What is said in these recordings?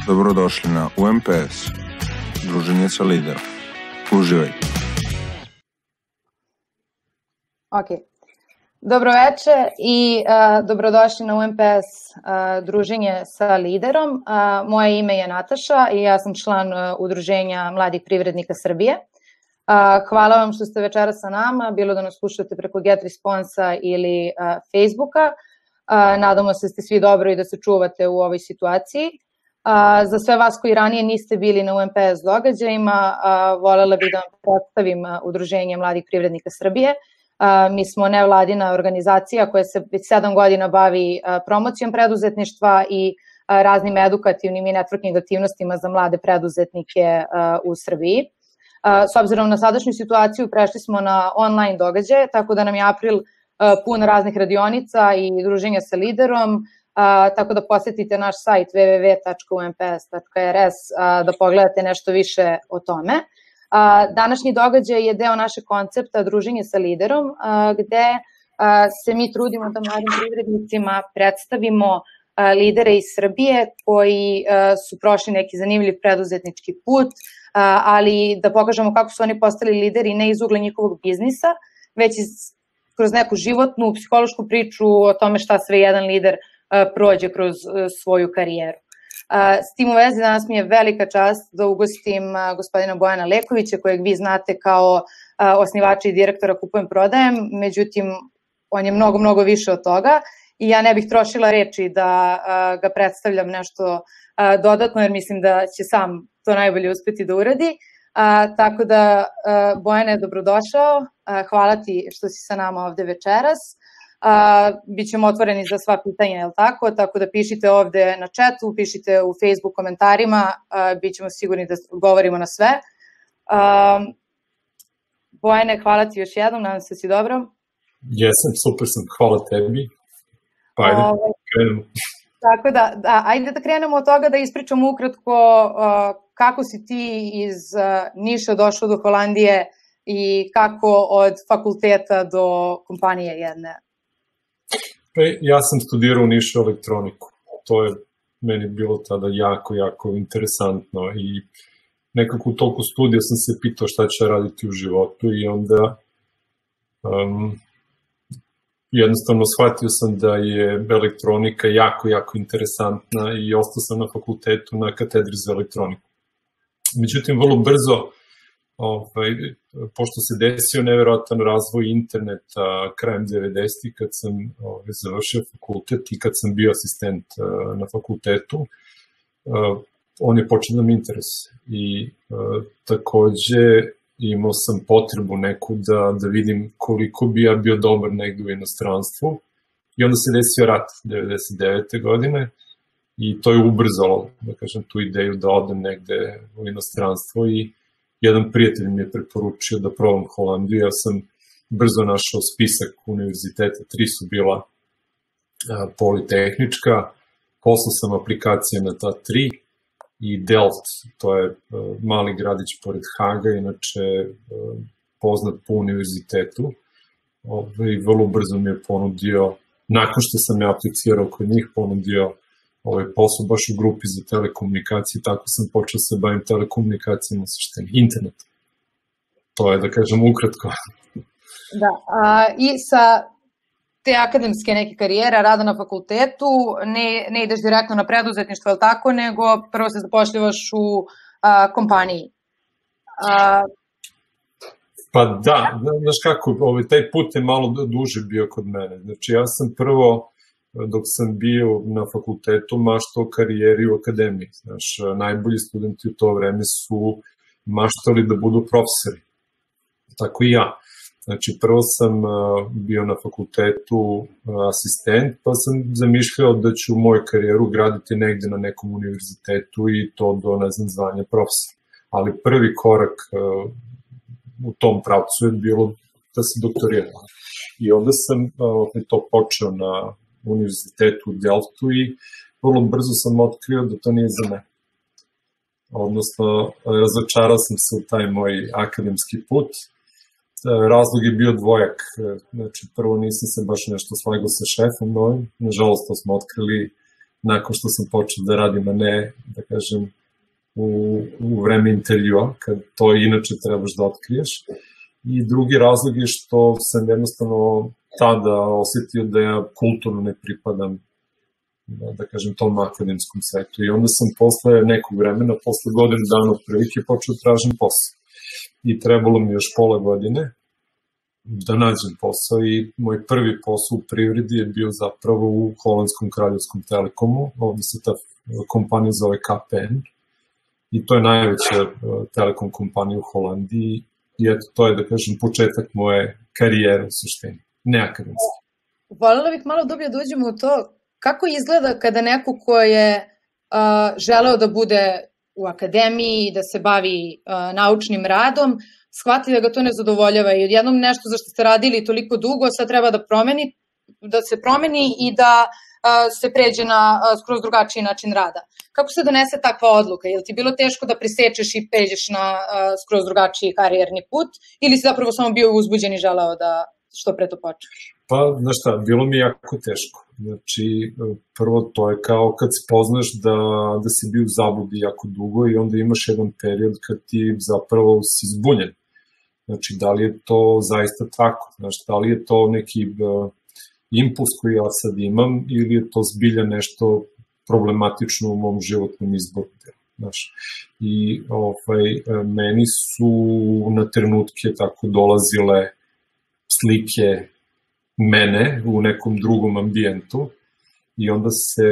Dobrodošli na UMPS, druženje sa liderom. Uživajte. Ok. Dobro večer i dobrodošli na UMPS druženje sa liderom. Moje ime je Nataša i ja sam član Udruženja mladih privrednika Srbije. Hvala vam što ste večeras sa nama, bilo da nas slušate preko GetResponsa ili Facebooka. Nadamo se da ste svi dobro i da se čuvate u ovoj situaciji. Za sve vas koji ranije niste bili na UMPS događajima, volela bih da vam predstavim Udruženje mladih privrednika Srbije. Mi smo nevladina organizacija koja se već 7 godina bavi promocijom preduzetništva i raznim edukativnim i networking aktivnostima za mlade preduzetnike u Srbiji. S obzirom na sadašnju situaciju prešli smo na online događaje, tako da nam je april pun raznih radionica i druženja sa liderom, tako da posetite naš sajt www.umps.rs da pogledate nešto više o tome. Današnji događaj je deo našeg koncepta druženje sa liderom, gde se mi trudimo da mladim privrednicima predstavimo lidere iz Srbije koji su prošli neki zanimljiv preduzetnički put, ali da pokažemo kako su oni postali lideri ne iz ugla njihovog biznisa, već kroz neku životnu, psihološku priču o tome šta sve jedan lider prođe kroz svoju karijeru. S tim u vezi danas mi je velika čast da ugostim gospodina Bojana Lekovića, kojeg vi znate kao osnivača i direktora Kupujem prodajem, međutim on je mnogo više od toga i ja ne bih trošila reči da ga predstavljam nešto dodatno, jer mislim da će sam to najbolje uspeti da uradi. Tako da, Bojane, dobrodošao, hvala ti što si sa nama ovde večeras. Bićemo otvoreni za sva pitanja, je li tako? Tako da pišite ovde na chatu, pišite u Facebook komentarima, bit ćemo sigurni da odgovorimo na sve. Bojane, hvala ti još jednom, nadam se da si dobro. Jesam, super sam, hvala tebi. Pa ajde, krenemo. Tako da, ajde da krenemo od toga da ispričamo ukratko kako si ti iz Niša došao do Holandije i kako od fakulteta do kompanije jedne. Ja sam studirao u Nišu elektroniku. To je meni bilo tada jako interesantno i nekako u toku studija sam se pitao šta će raditi u životu i onda jednostavno shvatio sam da je elektronika jako interesantna i ostao sam na fakultetu na katedri za elektroniku. Međutim, vrlo brzo, pošto se desio neverovatan razvoj interneta krajem 90-ih kad sam završio fakultet i kad sam bio asistent na fakultetu, on je počeo da me interesuje. I takođe imao sam potrebu neku da vidim koliko bi ja bio dobar negde u inostranstvu. I onda se desio rat 99. godine i to je ubrzalo, da kažem, tu ideju da odem negde u inostranstvo i jedan prijatelj mi je preporučio da probam Holandiju. Ja sam brzo našao spisak univerziteta, 3 su bila politehnička, poslao sam aplikacije na ta 3 i Delft, to je mali gradić pored Haga, inače poznat po univerzitetu. I vrlo brzo mi je ponudio, nakon što sam ja aplicirao kod njih, ponudio posao baš u grupi za telekomunikacije, tako sam počeo se bavim telekomunikacijama u suštini, internetom. To je, da kažem, ukratko. Da, i sa te akademske neke karijere, rada na fakultetu, ne ideš direktno na preduzetništvo, ali tako, nego prvo se zapošljivaš u kompaniji. Pa da, znaš kako, taj put je malo duže bio kod mene. Znači, ja sam prvo, dok sam bio na fakultetu, maštao karijeri u akademiji. Znaš, najbolji studenti u to vreme su maštali da budu profesori. Tako i ja. Znači, prvo sam bio na fakultetu asistent, pa sam zamišljao da ću moju karijeru graditi negde na nekom univerzitetu i to do, ne znam, zvanja profesora. Ali prvi korak u tom pravcu je bilo da se doktoriram. I onda sam to počeo na univerzitetu u Delftu i vrlo brzo sam otkrio da to nije za mene. Odnosno, razočarao sam se u taj moj akademski put. Razlog je bio dvojak. Znači, prvo nisam se baš nešto slagao sa šefom novim. Nažalost, to smo otkrili nakon što sam počeo da radim, a ne da kažem, u vreme intervjua, kad to inače trebaš da otkriješ. I drugi razlog je što sam jednostavno tada osetio da ja kulturno ne pripadam, da kažem, tom akademskom svetu. I onda sam posle nekog vremena, posle godinu dana prilike, počeo da tražim posao. I trebalo mi još pola godine da nađem posao i moj prvi posao u privredi je bio zapravo u Holandskom kraljevskom Telekomu. Ovdje se ta kompanija zove KPN i to je najveća telekom kompanija u Holandiji. I eto, to je, da kažem, početak moje karijere u suštini, ne akademski. Voljela bih malo dublje da uđemo u to, kako izgleda kada neko ko je želeo da bude u akademiji, da se bavi naučnim radom, shvati da ga to ne zadovoljava i odjednom nešto za što ste radili toliko dugo sad treba da se promeni i da se pređe na skroz drugačiji način rada. Kako se donese takva odluka? Je li ti bilo teško da presečeš i pređeš na skroz drugačiji karijerni put ili si zapravo samo bio uzbuđen i želeo da što pre to počneš? Pa, znaš šta, bilo mi jako teško. Znači, prvo to je kao kad se poznaš da si bio u zabludi jako dugo i onda imaš jedan period kad ti zapravo si zbunjen. Znači, da li je to zaista tako? Znaš, da li je to neki impuls koji ja sad imam ili je to zbilja nešto problematično u mom životnom izboru? Znaš, i meni su na trenutke tako dolazile slike mene u nekom drugom ambijentu i onda se,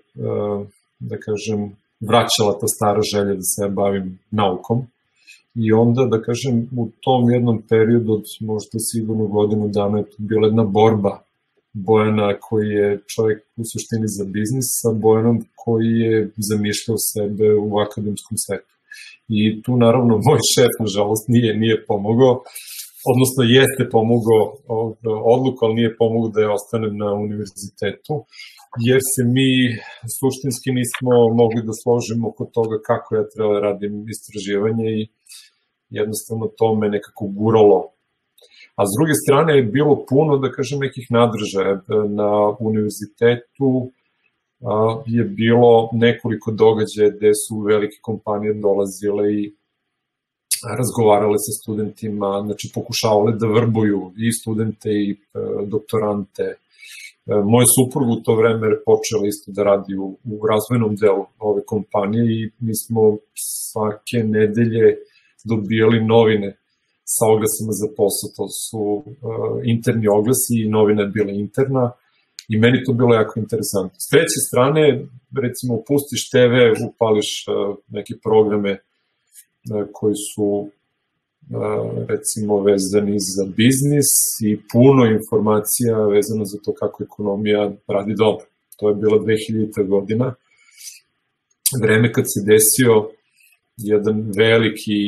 da kažem, vraćala ta stara želja da se bavim naukom i onda, da kažem, u tom jednom periodu od možda sigurno godinu dana je to bila jedna borba Bojana koji je čovjek u suštini za biznis sa Bojanom koji je zamišljao sebe u akademskom svetu. I tu naravno moj šef, nažalost, nije pomogao, odnosno jeste pomogao odluku, ali nije pomogao da je ostanem na univerzitetu, jer se mi suštinski nismo mogli da složimo oko toga kako ja treba da radim istraživanje i jednostavno to me nekako guralo. A s druge strane je bilo puno, da kažem, nekih nadržaja. Na univerzitetu je bilo nekoliko događaja gde su velike kompanije dolazile i razgovarale sa studentima, znači pokušavale da vrbuju i studente i doktorante. Moj suprug u to vreme je počela isto da radi u razvojnom delu ove kompanije i mi smo svake nedelje dobijali novine sa oglasima za posao, to su interni oglasi i novina je bila interna i meni to bilo jako interesantno. S treće strane, recimo, pustiš TV, upališ neke programe koji su, recimo, vezani za biznis i puno informacija vezano za to kako ekonomija radi dobro. To je bila 2000. godina, vreme kad se desio jedan veliki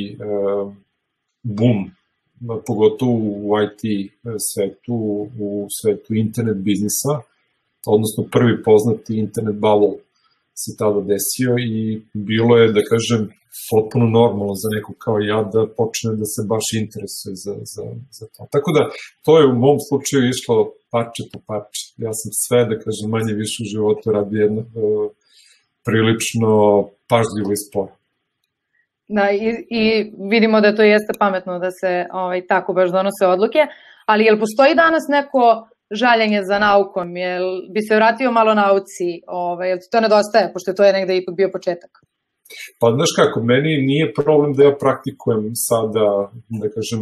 boom, pogotovo u IT svetu, u svetu internet biznisa, odnosno prvi poznati internet bubble se tada desio i bilo je, da kažem, potpuno normalno za nekog kao ja da počne da se baš interesuje za to. Tako da, to je u mom slučaju išlo parče po parče. Ja sam sve, da kažem, manje više u životu radio jedno prilično pažljivo i sporo. Da, i vidimo da to jeste pametno da se tako baš donose odluke, ali jel postoji danas neko žaljenje za naukom? Jel bi se vratio malo nauci? Jel ti to nedostaje, pošto to je negde ipak bio početak? Pa, znaš kako, meni nije problem da ja praktikujem sada, da kažem,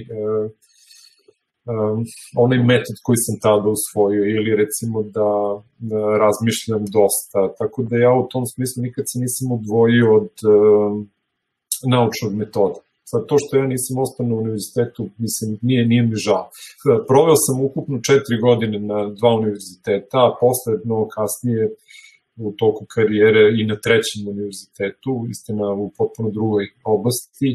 onaj metod koji sam tada usvojio ili recimo da razmišljam dosta, tako da ja u tom smislu nikad se nisam odvojio od naučnog metoda. Sad to što ja nisam ostao na univerzitetu, mislim, nije mi žao. Proveo sam ukupno 4 godine na 2 univerziteta, a posle mnogo kasnije u toku karijere i na 3. univerzitetu, istina u potpuno drugoj oblasti,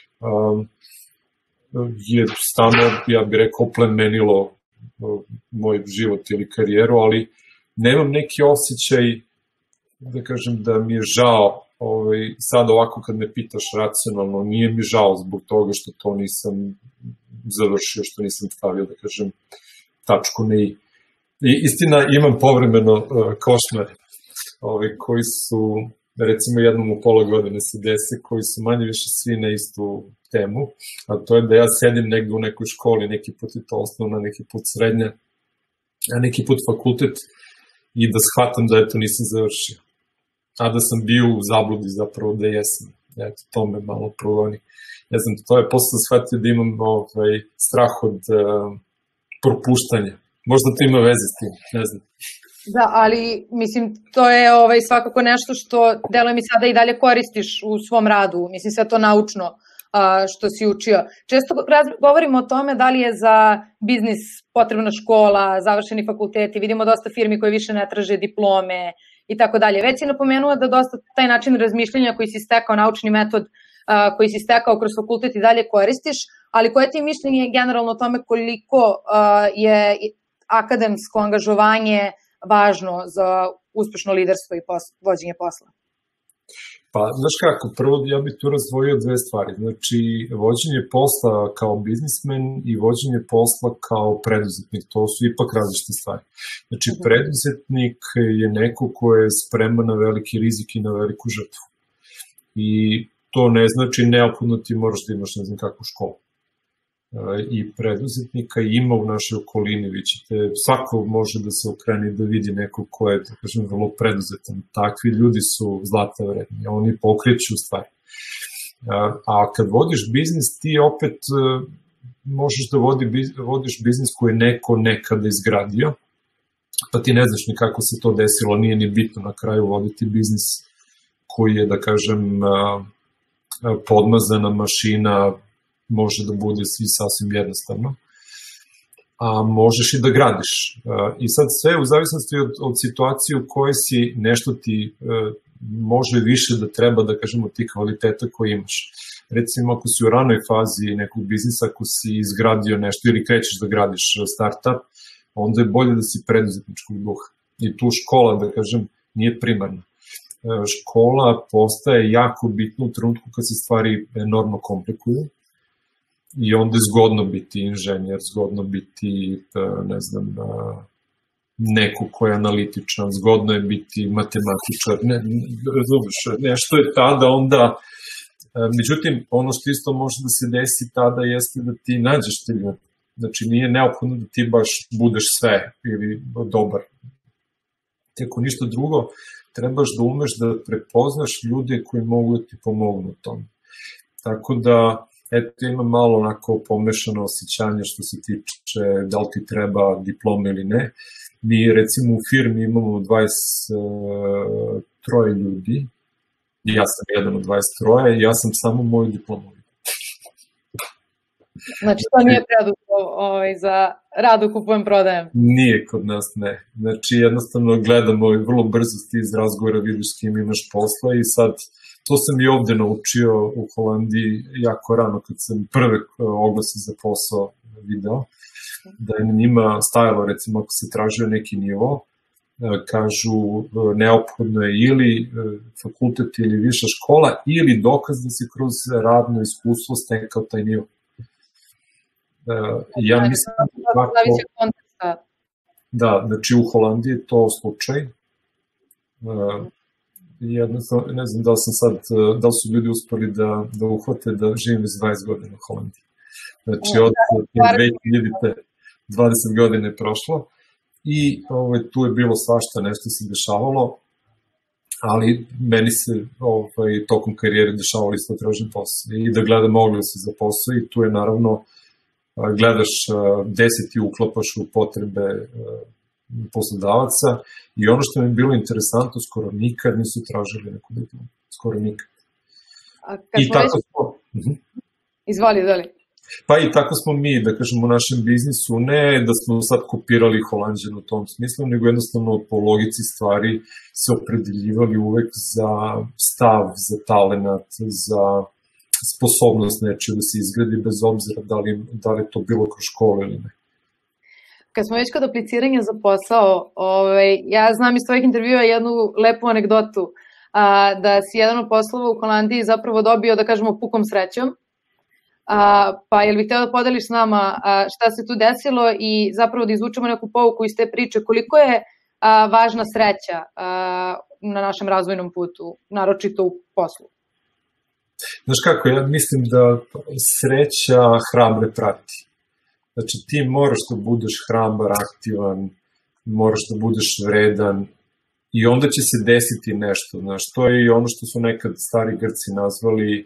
je stano, ja bih rekao, plemenilo moj život ili karijeru, ali nemam neki osjećaj, da kažem, da mi je žao, sad ovako kad me pitaš racionalno, nije mi žao zbog toga što to nisam završio, što nisam stavio, da kažem, tačku na i. Istina, imam povremeno košmare koji su recimo jednom u pola godine se desi, koji su manje više svi na istu temu, a to je da ja sedim negde u nekoj školi, neki put je to osnovna, neki put srednja, a neki put fakultet, i da shvatam da eto nisam završio. A da sam bio u zabludi zapravo da jesam. Eto, to me malo progoni. Ne znam, to je posle shvatio da imam strah od propuštanja. Možda to ima veze s tim, ne znam. Da, ali mislim, to je svakako nešto što deluje mi sada i dalje koristiš u svom radu, mislim sve to naučno što si učio. Često govorimo o tome da li je za biznis potrebna škola, završeni fakulteti, vidimo dosta firmi koje više ne traže diplome i tako dalje. Već si napomenula da dosta taj način razmišljanja koji si stekao, naučni metod koji si stekao kroz fakultet i dalje koristiš, ali koje ti mišljenje generalno o tome koliko je akademsko angažovanje važno za uspešno liderstvo i vođenje posla? Pa, znaš kako, prvo ja bih tu razdvojio dve stvari. Znači, vođenje posla kao biznismen i vođenje posla kao preduzetnik, to su ipak različite stvari. Znači, preduzetnik je neko ko je spreman na veliki rizik i na veliku žrtvu. I to ne znači neophodno ti moraš da imaš ne znam kakvu školu. I preduzetnika ima u našoj okolini, vi ćete, svako može da se okrene da vidi nekog ko je, da kažem, vrlo preduzetan. Takvi ljudi su zlata vredni, oni pokreću stvari. A kad vodiš biznis, ti opet možeš da vodiš biznis koji je neko nekada izgradio, pa ti ne znaš ni kako se to desilo, nije ni bitno na kraju voditi biznis koji je, da kažem, podmazana mašina, može da bude svi sasvim jednostavno, a možeš i da gradiš. I sad sve u zavisnosti od situacije u kojoj si, nešto ti može više da treba, da kažemo, ti kvaliteta koje imaš. Recimo, ako si u ranoj fazi nekog biznisa, ako si izgradio nešto ili krećeš da gradiš startup, onda je bolje da si preduzetničkog duha. I tu škola, da kažem, nije primarna. Škola postaje jako bitna u trenutku kad se stvari enormno komplikuju, i onda je zgodno biti inženjer, zgodno biti, ne znam, neko ko je analitičan, zgodno je biti matematičar, razumeš, nešto je tada onda, međutim, ono što isto može da se desi tada jeste da ti nađeš te ljude, znači nije neophodno da ti baš budeš sve ili dobar. Ako ništa drugo, trebaš da umeš da prepoznaš ljude koji mogu da ti pomognu u tom. Tako da, eto, ima malo onako pomešano osjećanje što se tiče da li ti treba diploma ili ne. Mi, recimo, u firmi imamo 23 ljudi, i ja sam jedan od 23, i ja sam samo moju diplomu. Znači, to nije preduslov za rad u kupujem prodajem? Nije kod nas, ne. Znači, jednostavno gledamo i vrlo brzo ti iz razgovora vidiš s kim imaš posla i sad to sam i ovde naučio u Holandiji jako rano kad sam prve oglase za posao video, da je na njima stajalo, recimo ako se tražio neki nivo, kažu neophodno je ili fakultet ili viša škola ili dokaz da se kroz radno iskustvo stekao taj nivo. Ja mislim da, znači u Holandiji je to slučaj. Jednostavno, ne znam da li sam sad, da li su ljudi uspeli da uhvate da živim iz 20 godina u Holandiji. Znači od 2000 20 godina je prošlo i tu je bilo svašta, nešto se dešavalo, ali meni se tokom karijere dešavalo isto tražim posao i da gledam oglase za posao i tu je naravno gledaš 10 i uklapaš u potrebe poslodavaca i ono što mi je bilo interesantno, skoro nikad nisu tražili neku diplomu, skoro nikad. I tako smo... Izvoli. Pa i tako smo mi, da kažemo, u našem biznisu, ne da smo sad kopirali Holanđan u tom smislu, nego jednostavno po logici stvari se opredeljivali uvek za stav, za talenat, za sposobnost nečega da se izgradi bez obzira da li je to bilo kroz školu ili ne. Kad smo već kod apliciranja za posao, ja znam iz tvojih intervjua jednu lepu anegdotu, da si jedan od poslova u Holandiji zapravo dobio, da kažemo, pukom srećom. Pa jel bih htio da podeliš s nama šta se tu desilo i zapravo da izvučemo neku pouku iz te priče, koliko je važna sreća na našem razvojnom putu, naročito u poslu? Znaš kako, ja mislim da sreća hrabre prati. Znači ti moraš da budeš hrabar, aktivan, moraš da budeš vredan i onda će se desiti nešto. Znaš, to je i ono što su nekad stari Grci nazvali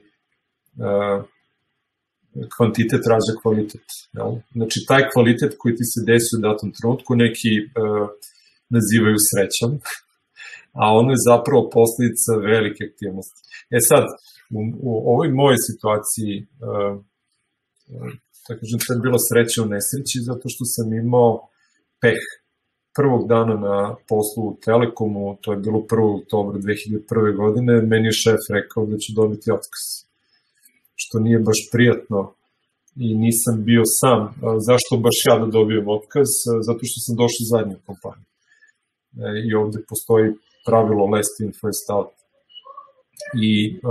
kvantitet rađa kvalitet. Jel? Znači taj kvalitet koji ti se desi u datom trenutku neki nazivaju srećom, a ono je zapravo posledica velike aktivnosti. Sad, u ovoj mojej situaciji, tako kažem, to je bilo sreća u nesreći, zato što sam imao peh. Prvog dana na poslu u Telekomu, to je bilo 1. oktobra 2001. godine, meni je šef rekao da ću dobiti otkaz. Što nije baš prijatno i nisam bio sam. Zašto baš ja da dobijem otkaz? Zato što sam došao zadnji u kompaniju. I ovde postoji pravilo last in, first out. I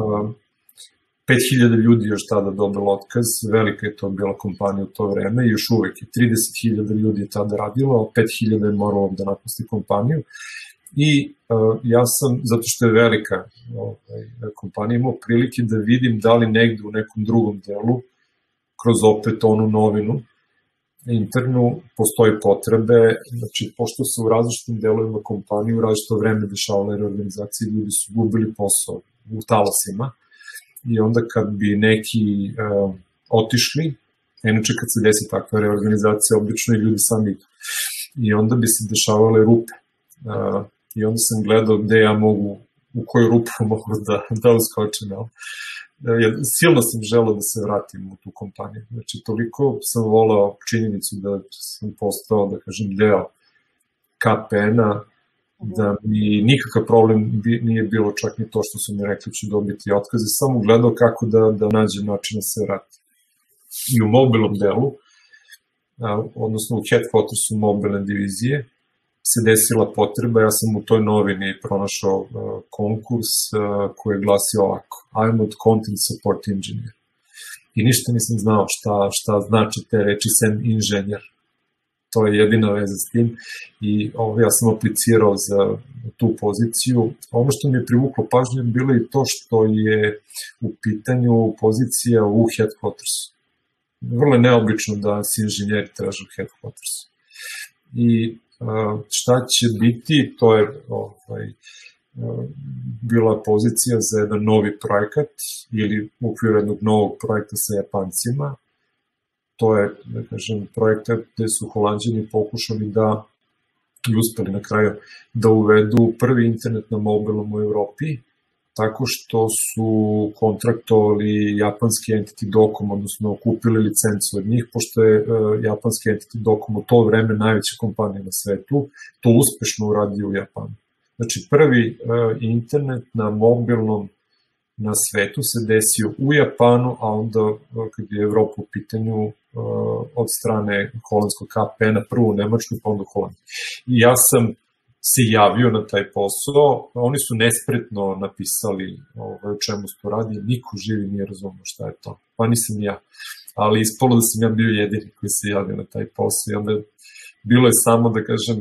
5000 ljudi još tada dobilo otkaz, velika je to bila kompanija u to vreme i još uvek je 30.000 ljudi je tada radilo, a 5.000 je moralo da napusti kompaniju. I ja sam, zato što je velika kompanija, imao prilike da vidim da li negde u nekom drugom delu, kroz opet onu novinu, internu, postoji potrebe, znači, pošto se u različitim delovima kompanije u različito vreme dešavale reorganizacije, ljudi su gubili posao u talasima, i onda kad bi neki otišli, inače kad se desi takva reorganizacija, obično i ljudi sami idu, i onda bi se dešavale rupe. I onda sam gledao gde ja mogu, u koju rupu mogu da uskočim. Silno sam želeo da se vratim u tu kompaniju. Znači, toliko sam volao činjenicu da sam postao, da kažem, deo KPN-a, da mi nikakav problem nije bilo čak ni to što su mi rekli ću dobiti otkaze, samo gledao kako da nađem način da se vratim. I u mobilnom delu, odnosno u headquartersu mobilne divizije, se desila potreba, ja sam u toj novini pronašao konkurs koji je glasio ovako: I'm a content support engineer. I ništa nisam znao šta znači te reči sem inženjer. To je jedina veza s tim i ja sam aplicirao za tu poziciju. Ono što mi je privuklo pažnju je bilo i to što je u pitanju pozicija u headquartersu. Vrlo je neobično da se inženjeri traže u headquartersu. I šta će biti, to je bila pozicija za jedan novi projekat ili u okviru jednog novog projekta sa Japancima. To je, da kažem, projekat gde su Holanđani pokušali da, i uspeli na kraju, da uvedu prvi internet na mobilnom u Evropi, tako što su kontraktovali japanski Entity Docom, odnosno kupili licencu od njih, pošto je japanski Entity Docom u to vreme najveća kompanija na svetu, to uspešno uradio u Japanu. Znači, prvi internet na mobilnom na svetu se desio u Japanu, a onda kad je Evropa u pitanju od strane holandskog KPN-a, prvo u Nemačkoj, pa onda u Holandiji. I ja sam se javio na taj posao, oni su nespretno napisali o čemu se to radi, niko živi nije razumio šta je to, pa nisam ja, ali ispalo da sam ja bio jedini koji se javio na taj posao i onda bilo je samo, da kažem,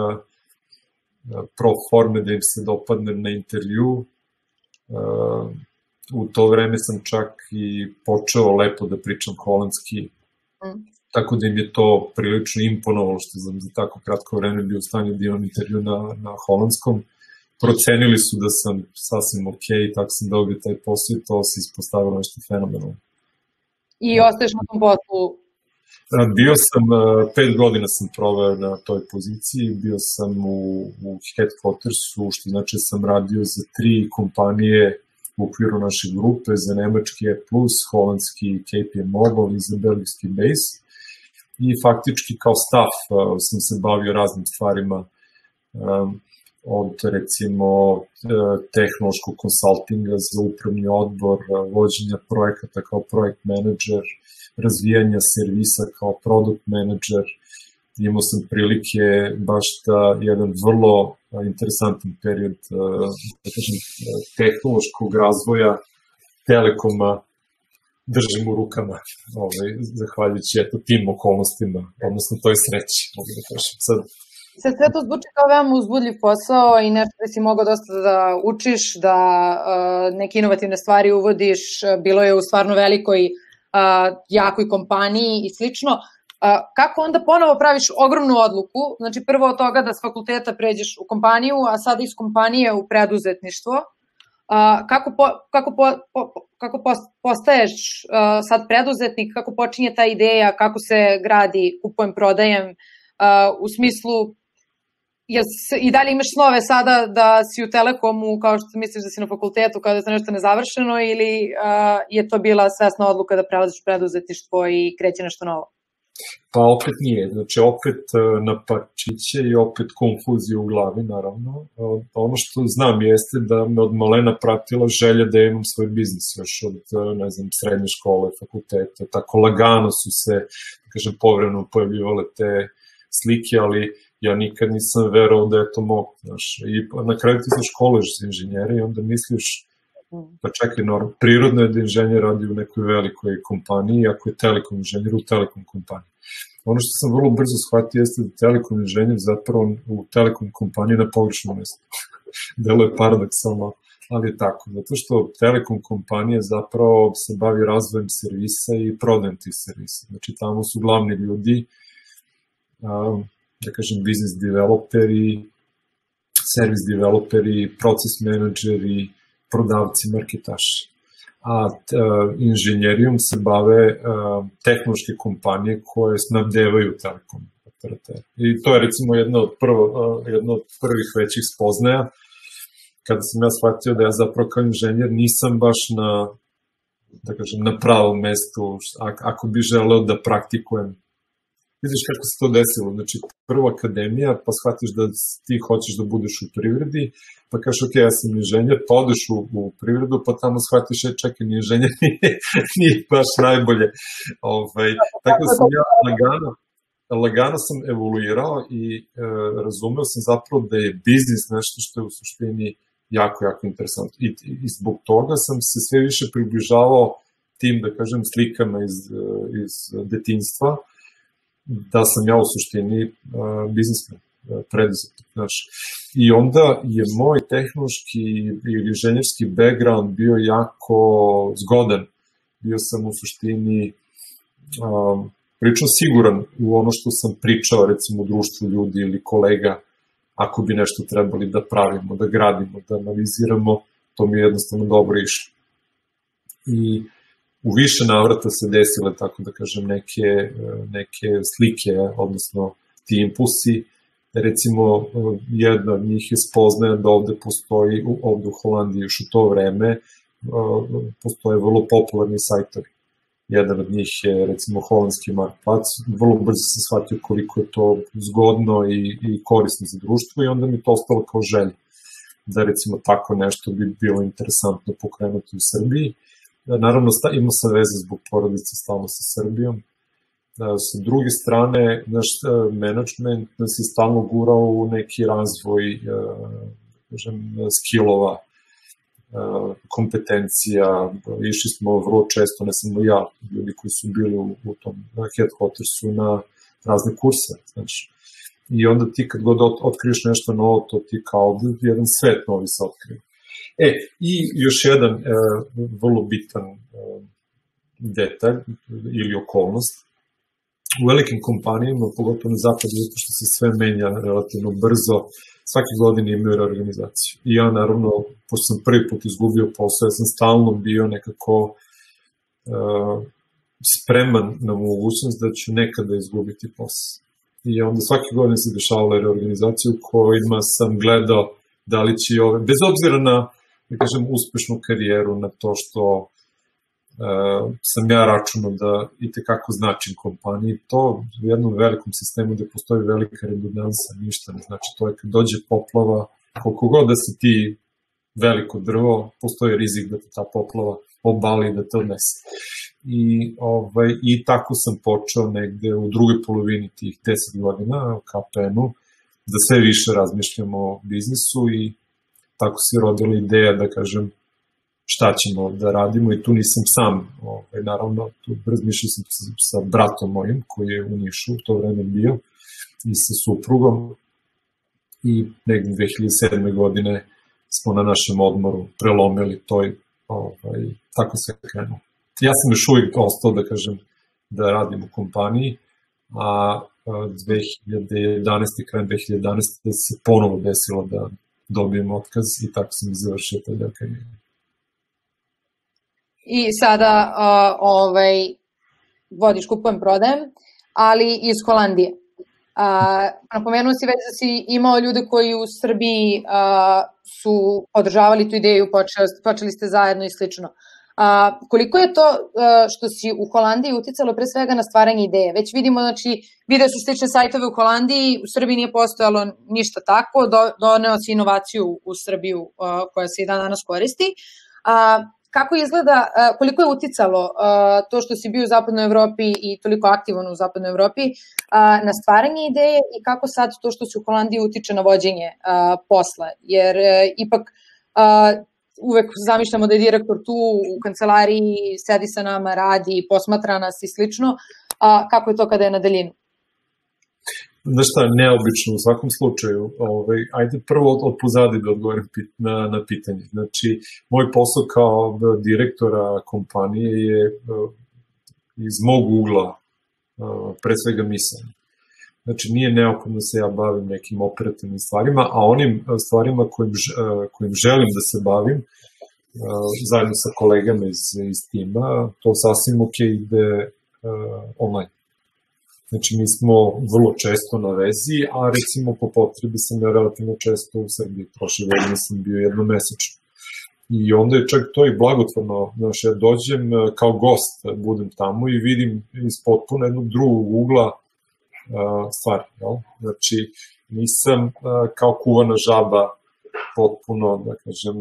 pro forme da im se dopadnem na intervju. U to vreme sam čak i počeo lepo da pričam holandski, tako da im je to prilično imponovalo što sam za tako kratko vreme bio u stanju da imam intervju na holandskom. Procenili su da sam sasvim ok, tako sam dobio taj posao i to se ispostavilo nešto fenomenalno. I ostaješ na tom poslu? Bio sam, 5 godina sam proveo na toj poziciji, bio sam u headquartersu, što znači sam radio za 3 kompanije u okviru naše grupe, za nemački E+, holandski KPN Mobile i za belgijski Base. I faktički kao staff sam se bavio raznim stvarima, od recimo tehnološkog konsultinga za upravni odbor, vođenja projekata kao projekt menadžer, razvijanja servisa kao product manager. Imao sam prilike baš da jedan vrlo interesantan period tehnološkog razvoja Telekoma držim u rukama, zahvaljujući tim okolnostima, odnosno toj sreći, mogu da kažem. Sad, Sve to zvuči kao veoma uzbudljiv posao i nešto da si mogao dosta da učiš, da neke inovativne stvari uvodiš, bilo je u stvarno velikoj, jakoj kompaniji i slično. Kako onda ponovo praviš ogromnu odluku, znači prvo od toga da s fakulteta pređeš u kompaniju, a sada iz kompanije u preduzetništvo, kako postaješ sad preduzetnik, kako počinje ta ideja, kako se gradi, kupujem, prodajem, u smislu, i dalje imaš snove sada da si u Telekomu kao što misliš da si na fakultetu kada je to nešto nezavršeno ili je to bila svesna odluka da prelaziš preduzetništvo i kreće nešto novo? Pa opet nije, znači opet na parčiće i opet konfuzija u glavi naravno. Ono što znam jeste da me od malena pratila želja da imam svoj biznis još od, ne znam, srednje škole, fakultete, tako lagano su se, da kažem, povremeno pojavljivale te slike, ali ja nikad nisam verao da je to mogu, znaš, i na kraju ti se školuješ za inženjera i onda misliš, pa čekaj, prirodno je da inženjer radi u nekoj velikoj kompaniji, ako je telekom inženjer u telekom kompaniji. Ono što sam vrlo brzo shvatio jeste da telekom inženjer zapravo u telekom kompaniji na pogrešnom mestu. Delo je paradoksalno, ali je tako, zato što telekom kompanija zapravo se bavi razvojem servisa i prodajem tih servisa. Znači tamo su glavni ljudi, da kažem, business developeri, service developeri, proces menadžeri, prodavci, marketaši. A inženjerijom se bave tehnološke kompanije koje snabdevaju telekom operatere. I to je recimo jedna od prvih većih spoznaja, kada sam ja shvatio da ja zapravo kao inženjer nisam baš da kažem, na pravom mestu, ako bi želeo da praktikujem. Vidiš kako se to desilo, znači prva akademija, pa shvatiš da ti hoćeš da budeš u privredi, pa kažeš ok, ja sam inženjer, pa odeš u privredu, pa tamo shvatiš, čekaj, ni inženjer nije baš najbolje. Tako da sam ja lagano sam evoluirao i razumeo sam zapravo da je biznis nešto što je u suštini jako, jako interesantno. I zbog toga sam se sve više približavao tim, da kažem, slikama iz detinjstva, da sam ja u suštini biznismen, preduzetnik, znaš. I onda je moj tehnološki ili inženjerski background bio jako zgodan. Bio sam u suštini prilično siguran u ono što sam pričao, recimo u društvu ljudi ili kolega, ako bi nešto trebali da pravimo, da gradimo, da analiziramo, to mi je jednostavno dobro išlo. I u više navrata se desile, tako da kažem, neke slike, odnosno ti impulsi. Recimo, jedna od njih je spoznaja da ovde postoji, ovde u Holandiji još u to vreme, postoje vrlo popularni sajtovi. Jedan od njih je, recimo, holandski Marktplaats. Vrlo brzo se shvatio koliko je to zgodno i korisno za društvo i onda mi to ostalo kao želja. Da, recimo, tako nešto bi bilo interesantno pokrenuti u Srbiji. Naravno, ima sam veze zbog porodice stalno sa Srbijom. Sa druge strane, naš management nas je stalno gurao u neki razvoj skillova, kompetencija. Išli smo vrlo često, ne samo ja, ljudi koji su bili u tom headquartersu na razne kurse. Znači. I onda ti kad god otkriješ nešto novo, to ti kao jedan svet novi se otkrije. I još jedan vrlo bitan detalj ili okolnost. U velikim kompanijama, pogotovo na zapadu, zato što se sve menja relativno brzo, svake godine imaju reorganizaciju. I ja, naravno, pošto sam prvi put izgubio posao, ja sam stalno bio nekako spreman na mogućnost da ću nekada izgubiti posao. I onda svake godine se dešavala reorganizacija u kojima sam gledao da li će ove, bez obzira na, da kažem, uspešnu karijeru, na to što sam ja računao da i tekako značim kompaniji, to u jednom velikom sistemu gde postoji velika redundansa, ništa ne znači, to je kad dođe poplava, koliko god da si ti veliko drvo, postoji rizik da te ta poplava obali i da te odnese. I tako sam počeo negde u drugoj polovini tih 10 godina u KPN-u, da sve više razmišljamo o biznisu i tako se rodila ideja da kažem šta ćemo da radimo i tu nisam sam, naravno tu razmišljao sam sa bratom mojim koji je u Nišu u to vreme bio i sa suprugom i negdje 2007. godine smo na našem odmoru prelomili to i tako se krenuo. Ja sam još uvijek ostao, da kažem, da radim u kompaniji, a 2011. krajem 2011. se ponovo desilo da dobijem otkaz i tako sam završio taj deo karijere. I sada vodiš Kupujem, prodajem, ali iz Holandije. Napomenuo si već da si imao ljude koji u Srbiji su podržavali tu ideju, počeli ste zajedno i slično. Koliko je to što si u Holandiji uticalo pre svega na stvaranje ideje? Već vidimo, znači, video su slične sajtove u Holandiji, u Srbiji nije postojalo ništa tako, doneo si inovaciju u Srbiju koja se i dan danas koristi. Kako izgleda, koliko je uticalo to što si bio u Zapadnoj Evropi i toliko aktivan u Zapadnoj Evropi na stvaranje ideje i kako sad to što si u Holandiji utiče na vođenje posla? Jer ipak uvek zamišljamo da je direktor tu u kancelariji, sedi sa nama, radi, posmatra nas i slično. Kako je to kada je na daljinu? Znaš šta, neobično u svakom slučaju. Ajde prvo od pozadi da odgovorim na pitanje. Znači, moj posao kao direktora kompanije je iz mog ugla pre svega misleno. Znači, nije neophodno da se ja bavim nekim operativnim stvarima, a onim stvarima kojim želim da se bavim, zajedno sa kolegama iz tima, to sasvim ok ide online. Znači, mi smo vrlo često na vezi, a recimo po potrebi sam ja relativno često u Srbiji. Prošle godine sam bio jednomesečno. I onda je čak to i blagotvorno. Znači, ja dođem kao gost, budem tamo i vidim iz potpuno jednog drugog ugla stvari. Jel? Znači, nisam kao kuvana žaba potpuno, da kažem,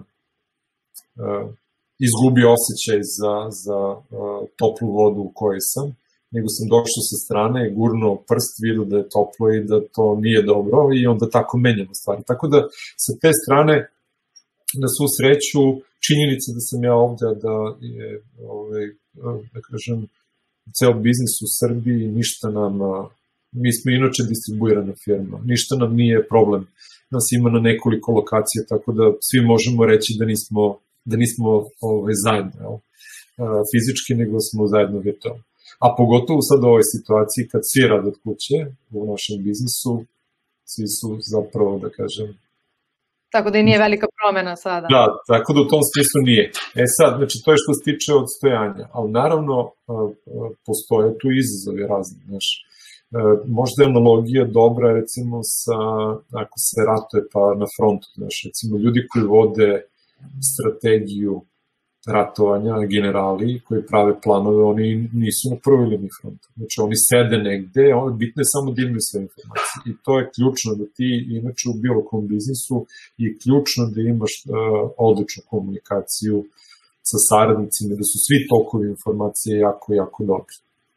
izgubio osjećaj za toplu vodu u kojoj sam, nego sam došao sa strane, gurnuo prst, vidio da je toplo i da to nije dobro i onda tako menjamo stvari. Tako da, sa te strane, na svu sreću, činjenica da sam ja ovde, da je, da kažem, ceo biznis u Srbiji, ništa nam, mi smo inače distribuirana firma, ništa nam nije problem. Nas ima na nekoliko lokacija, tako da svi možemo reći da nismo zajedno, fizički, nego smo zajedno virtualno. A pogotovo sad u ovoj situaciji kad svi rade od kuće u našem biznisu, svi su zapravo, da kažem... Tako da i nije velika promena sada. Da, tako da u tom smislu nije. Sad, znači to je što se tiče odstojanja, ali naravno postoje tu izazovi razni, znaš. Možda je analogija dobra, recimo, ako se ratuje pa na frontu, znaš, recimo ljudi koji vode strategiju ratovanja, generali koji prave planove, oni nisu na prvoj liniji fronta. Znači, oni sede negde, bitno je samo da imaju sve informacije. I to je ključno da ti, inače u bilo kom biznisu, je ključno da imaš odličnu komunikaciju sa saradnicima, da su svi tokovi informacije jako, jako dobri.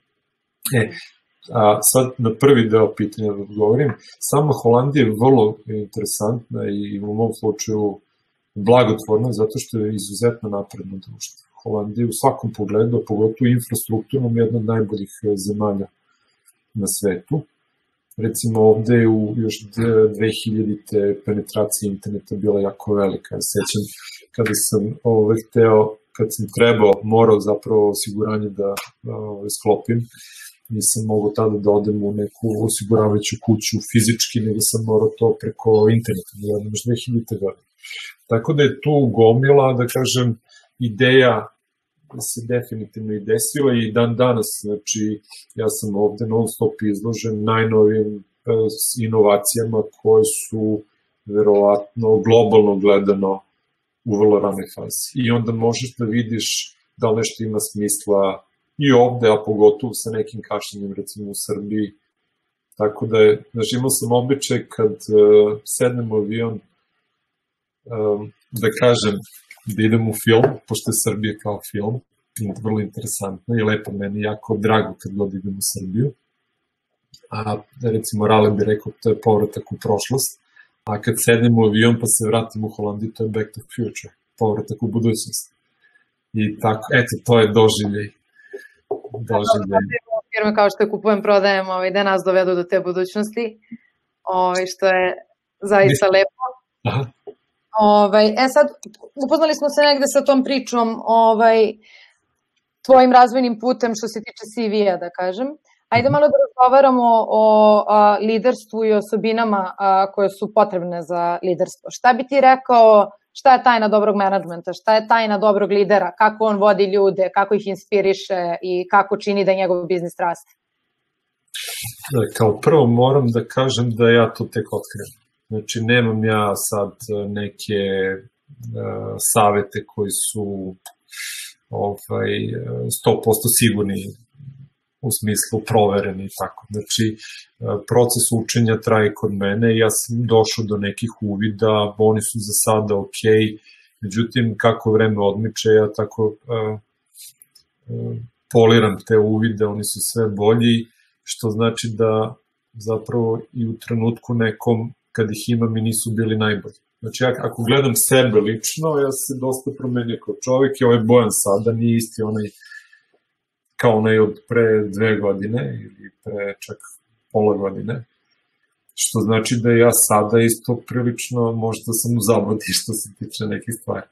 Sad na prvi deo pitanja da odgovorim, sama Holandija je vrlo interesantna i u mom slučaju blagotvorna zato što je izuzetno napredno društvo. Holandija u svakom pogledu, pogotovo infrastrukturnom, je jedna od najboljih zemalja na svetu. Recimo ovde je u još 2000-te penetracija interneta bila jako velika. Ja sećam kada sam kad sam morao zapravo osiguranje da sklopim, nisam mogao tada da odem u neku osiguravajuću kuću fizički, nego sam morao to preko interneta, još 2000-te godine. Tako da je tu gomila, da kažem, ideja se definitivno i desila i dan danas, znači ja sam ovde non stop izložen najnovijim inovacijama koje su verovatno globalno gledano u vrlo ranoj fazi. I onda možeš da vidiš da li nešto ima smisla i ovde, a pogotovo sa nekim kašnjenjem, recimo u Srbiji. Tako da je, znači imao sam običaj kad sednem u avion, da kažem, da idem u film, pošto je Srbija kao film, vrlo interesantno i lepo, meni jako drago kad god idem u Srbiju. A recimo Rale bi rekao, to je povratak u prošlost, a kad sedem u avion pa se vratim u Holandiju, to je Back to the Future, povratak u budućnost. I tako, eto, to je doživljaj. Firme kao što je Kupujem, prodajem, da nas dovedu do te budućnosti, što je zaista lepo. Aha. Sad, upoznali smo se negde sa tom pričom tvojim razvojnim putem što se tiče CV-a, da kažem. Ajde malo da razgovaramo o liderstvu i osobinama koje su potrebne za liderstvo. Šta bi ti rekao, šta je tajna dobrog menadžmenta, šta je tajna dobrog lidera, kako on vodi ljude, kako ih inspiriše i kako čini da njegov biznis raste? Kao prvo moram da kažem da ja to tek otkrijem. Znači, nemam ja sad neke savete koji su 100% sigurni u smislu provereni i tako. Znači, proces učenja traje kod mene i ja sam došao do nekih uvida, oni su za sada ok, međutim, kako vreme odmiče, ja tako poliram te uvide, oni su sve bolji, što znači da zapravo i u trenutku nekom kad ih imam i nisu bili najbolji. Znači, ako gledam sebe lično, ja se dosta promenio kao čovjek i ovaj Bojan sada nije isti onaj kao onaj od pre 2 godine ili pre čak pola godine, što znači da ja sada isto prilično možda sam u zabludi što se tiče nekih stvari.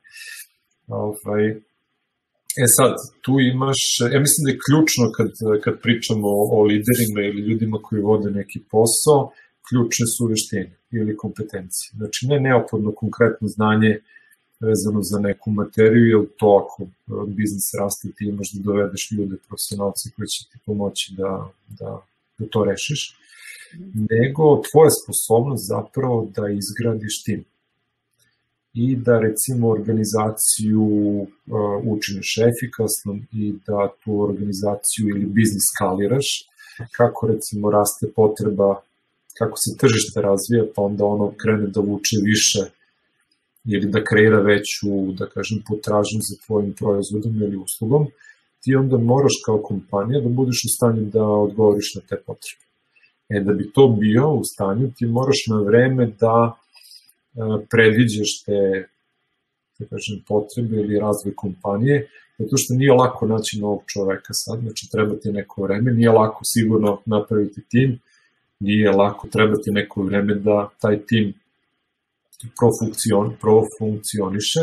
Sad, tu imaš, ja mislim da je ključno kad pričamo o liderima ili ljudima koji vode neki posao, ključne su veštine ili kompetencije. Znači, ne neophodno konkretno znanje vezano za neku materiju, jer to ako biznis raste ti imaš da dovedeš ljude, profesionalce koji će ti pomoći da to rešiš, nego tvoja sposobnost zapravo da izgradiš tim i da recimo organizaciju učiniš efikasnom i da tu organizaciju ili biznis skaliraš, kako recimo raste potreba, kako se tržište razvija, pa onda ono krene da vuče više ili da kreira veću, da kažem, potražnju za tvojim proizvodom ili uslugom, ti onda moraš kao kompanija da budeš u stanju da odgovoriš na te potrebe. Da bi to bio u stanju, ti moraš na vreme da predviđaš te, da kažem, potrebe ili razvoj kompanije, zato što nije lako naći novog čoveka sad, znači treba ti neko vreme, nije lako sigurno napraviti tim, nije lako, treba ti neko vreme da taj tim profunkcioniše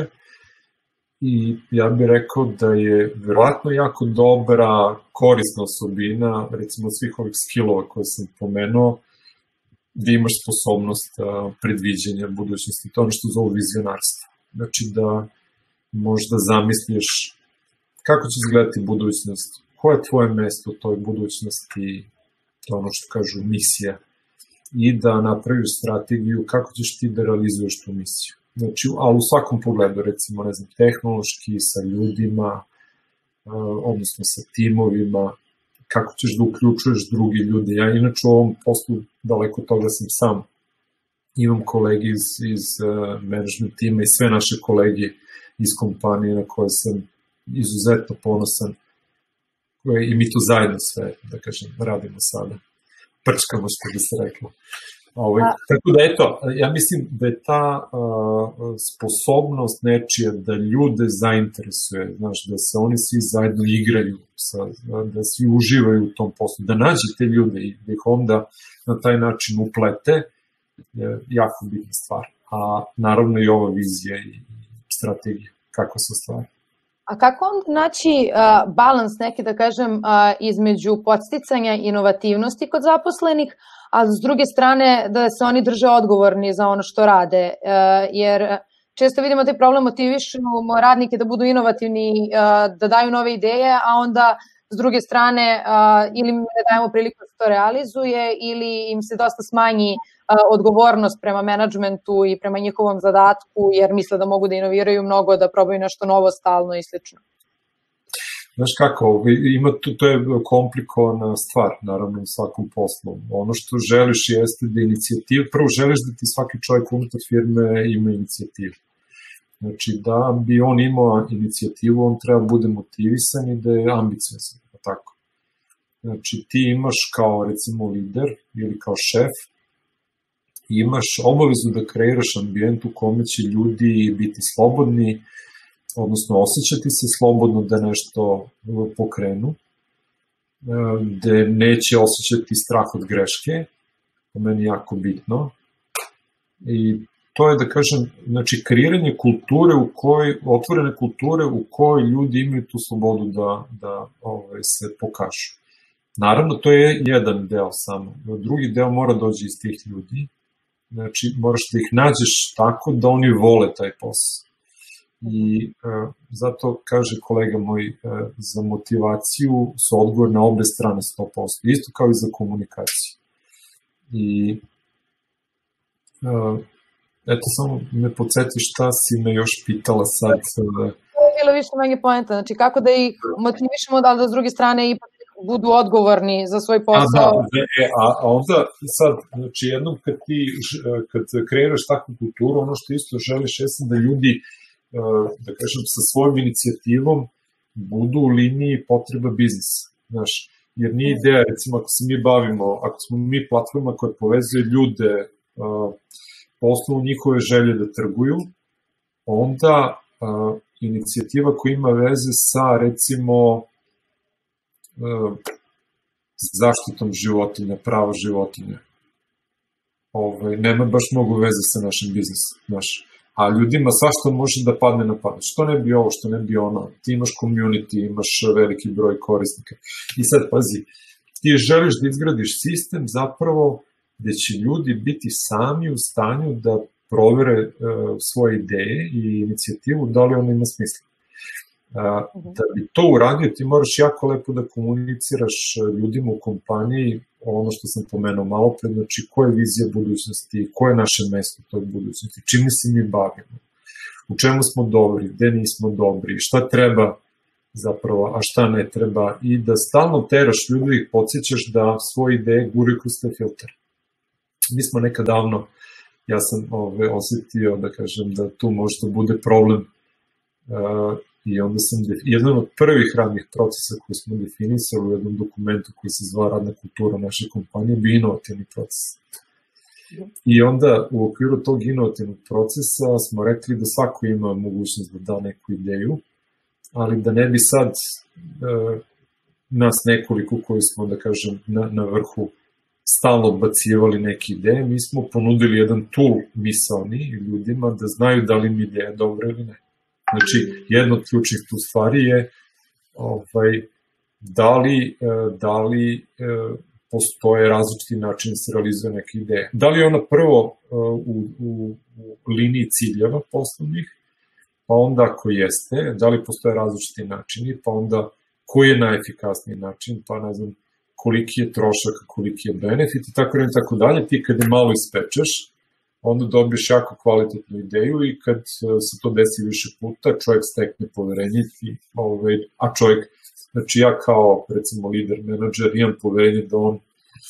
i ja bih rekao da je verovatno jako dobra, korisna osobina, recimo svih ovih skillova koje sam pomenuo, da imaš sposobnost predviđanja budućnosti, to je ono što zove vizionarstvo. Znači da možda zamisliš kako će izgledati budućnost, koje je tvoje mesto u toj budućnosti, to je ono što kažu misija, i da napraviš strategiju kako ćeš ti da realizuješ tu misiju. Znači, ali u svakom pogledu, recimo, ne znam, tehnološki, sa ljudima, odnosno sa timovima, kako ćeš da uključuješ drugi ljudi. Ja inače u ovom poslu, daleko toga sam. Imam kolege iz management tima i sve naše kolege iz kompanije na koje sam izuzetno ponosan i mi tu zajedno sve, da kažem, radimo sada. Prčkamo, što bi se reklo. Tako da eto, ja mislim da je ta sposobnost nečija da ljude zainteresuje, znaš, da se oni svi zajedno igraju, da svi uživaju u tom poslu, da nađe te ljude i da ih onda na taj način uplete, je jako bitna stvar. A naravno i ova vizija i strategija, kako se ostvari. A kako onda naći balans neki, da kažem, između podsticanja inovativnosti kod zaposlenih, a s druge strane da se oni drže odgovorni za ono što rade, jer često vidimo taj problem, motivišemo radnike da budu inovativni, da daju nove ideje, a onda s druge strane ili ne dajemo priliku da se to realizuje ili im se dosta smanji odgovornost prema menadžmentu i prema njihovom zadatku, jer misle da mogu da inoviraju mnogo, da probaju nešto novo stalno i slično. Znaš kako, to je komplikovana stvar, naravno, u svakom poslu. Ono što želiš jeste da inicijativu, prvo želiš da ti svaki čovjek unutar firme ima inicijativu. Znači, da bi on imao inicijativu, on treba bude motivisan i da je ambiciozan, tako. Znači, ti imaš kao, recimo, lider ili kao šef, imaš obavezu da kreiraš ambijent u kome će ljudi biti slobodni, odnosno osjećati se slobodno da nešto pokrenu, da neće osjećati strah od greške, to meni jako bitno, I to je, da kažem, znači, kreiranje kulture otvorene kulture u kojoj ljudi imaju tu slobodu da se pokažu. Naravno, to je jedan deo samo. Drugi deo mora dođe iz tih ljudi. Znači, moraš da ih nađeš tako da oni vole taj posao. I zato kaže kolega moj, za motivaciju su odgovor na obe strane 100%. Isto kao i za komunikaciju. I eto, samo me podsjeti šta si me još pitala sad. To je bilo više manje poenta, znači kako da ih motivišemo, da s druge strane ipak budu odgovorni za svoj posao. A onda sad, znači jednom kad kreiraš takvu kulturu, ono što isto želiš jeste da ljudi, da kažem, sa svojom inicijativom budu u liniji potreba biznisa. Znaš, jer nije ideja, recimo, ako smo mi platforma koja povezuje ljude po osnovu njihove želje da trguju, onda inicijativa koja ima veze sa, recimo, zaštitom životinja, prava životinja, nema baš mnogo veze sa našim biznisom, znaš. A ljudima svašta može da padne na pamet. Što ne bi ovo, što ne bi ono. Ti imaš community, imaš veliki broj korisnika. I sad, pazi, ti želiš da izgradiš sistem zapravo gde će ljudi biti sami u stanju da provere svoje ideje i inicijativu, da li ono ima smisla. Da bi to uradio, ti moraš jako lepo da komuniciraš ljudima u kompaniji ono što sam pomenuo malo pre, znači koja je vizija budućnosti, koje je naše mesto u toj budućnosti, čime se mi bavimo, u čemu smo dobri, gde nismo dobri, šta treba zapravo, a šta ne treba, i da stalno teraš ljudi, ih podsjećaš da svoje ideje guri kroz te filter. Mi smo nekad davno, ja sam osetio, da kažem, da tu možda bude problem, i onda sam, jedan od prvih radnih procesa koji smo definisali u jednom dokumentu koji se zva radna kultura naše kompanije, bio inovativni proces. I onda u okviru tog inovativnog procesa smo rekli da svako ima mogućnost da da neku ideju, ali da ne bi sad nas nekoliko koji smo, da kažem, na vrhu stalno odbacivali neke ideje, mi smo ponudili jedan tool misaoni ljudima da znaju da li mi ideja je dobra ili ne. Znači, jedna od ključnih tu stvari je da li postoje različiti način da se realizuje neke ideje. Da li je ona prvo u liniji ciljeva poslovnih, pa onda ako jeste, da li postoje različiti načini, pa onda koji je najefikasniji način, pa ne znam koliki je trošak, koliki je benefit i tako dalje. Ti kada malo ispečeš, onda dobiješ jako kvalitetnu ideju i kad se to desi više puta, čovjek stekne poverenje, a čovjek, znači ja kao, recimo, lider, menadžer, imam poverenje da on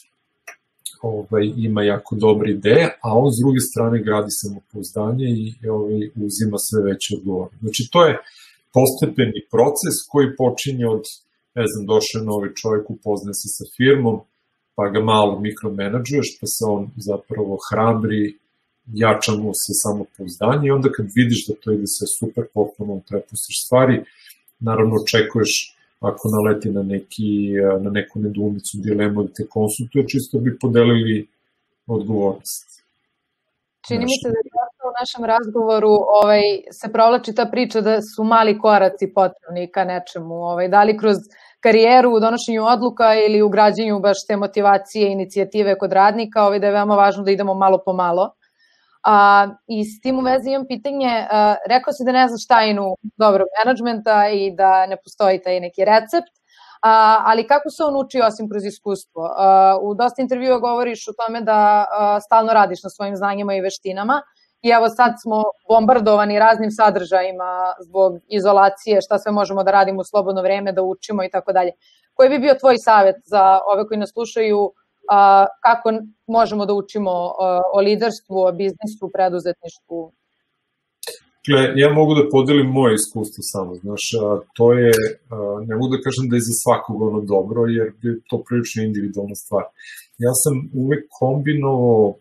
ima jako dobre ideje, a on s druge strane gradi samopouzdanje i uzima sve veće odgovornosti. Znači to je postepeni proces koji počinje od, ne znam, došao je novi čovjek, upoznaje se sa firmom, pa ga malo mikromenadžuješ, pa se on zapravo hrabri, jača mu se samopouzdanje i onda kad vidiš da to ide sve super, potpuno prepustiš stvari, naravno očekuješ ako naleti na neku nedoumicu, dilemu da te konsultuje, čisto bi podelili odgovornost. Čini mi se da je u našem razgovoru se provlači ta priča da su mali koraci potrebni ka nečemu, da li kroz karijeru u donošenju odluka ili u građenju baš te motivacije i inicijative kod radnika, da je veoma važno da idemo malo po malo. I s tim u vezi imam pitanje, rekao si da ne znaš tajnu dobrog menadžmenta i da ne postoji taj neki recept, ali kako se on uči osim kroz iskustvo? U dosta intervjua govoriš o tome da stalno radiš na svojim znanjima i veštinama i evo sad smo bombardovani raznim sadržajima zbog izolacije, šta sve možemo da radimo u slobodno vreme, da učimo i tako dalje. Koji bi bio tvoj savjet za ove koji nas slušaju, kako možemo da učimo o liderstvu, o biznisu, preduzetništvu? Ja mogu da podelim moje iskustvo samo, znaš, to je, ne mogu da kažem da je za svakog ono dobro, jer je to prilično individualna stvar. Ja sam uvek kombinovao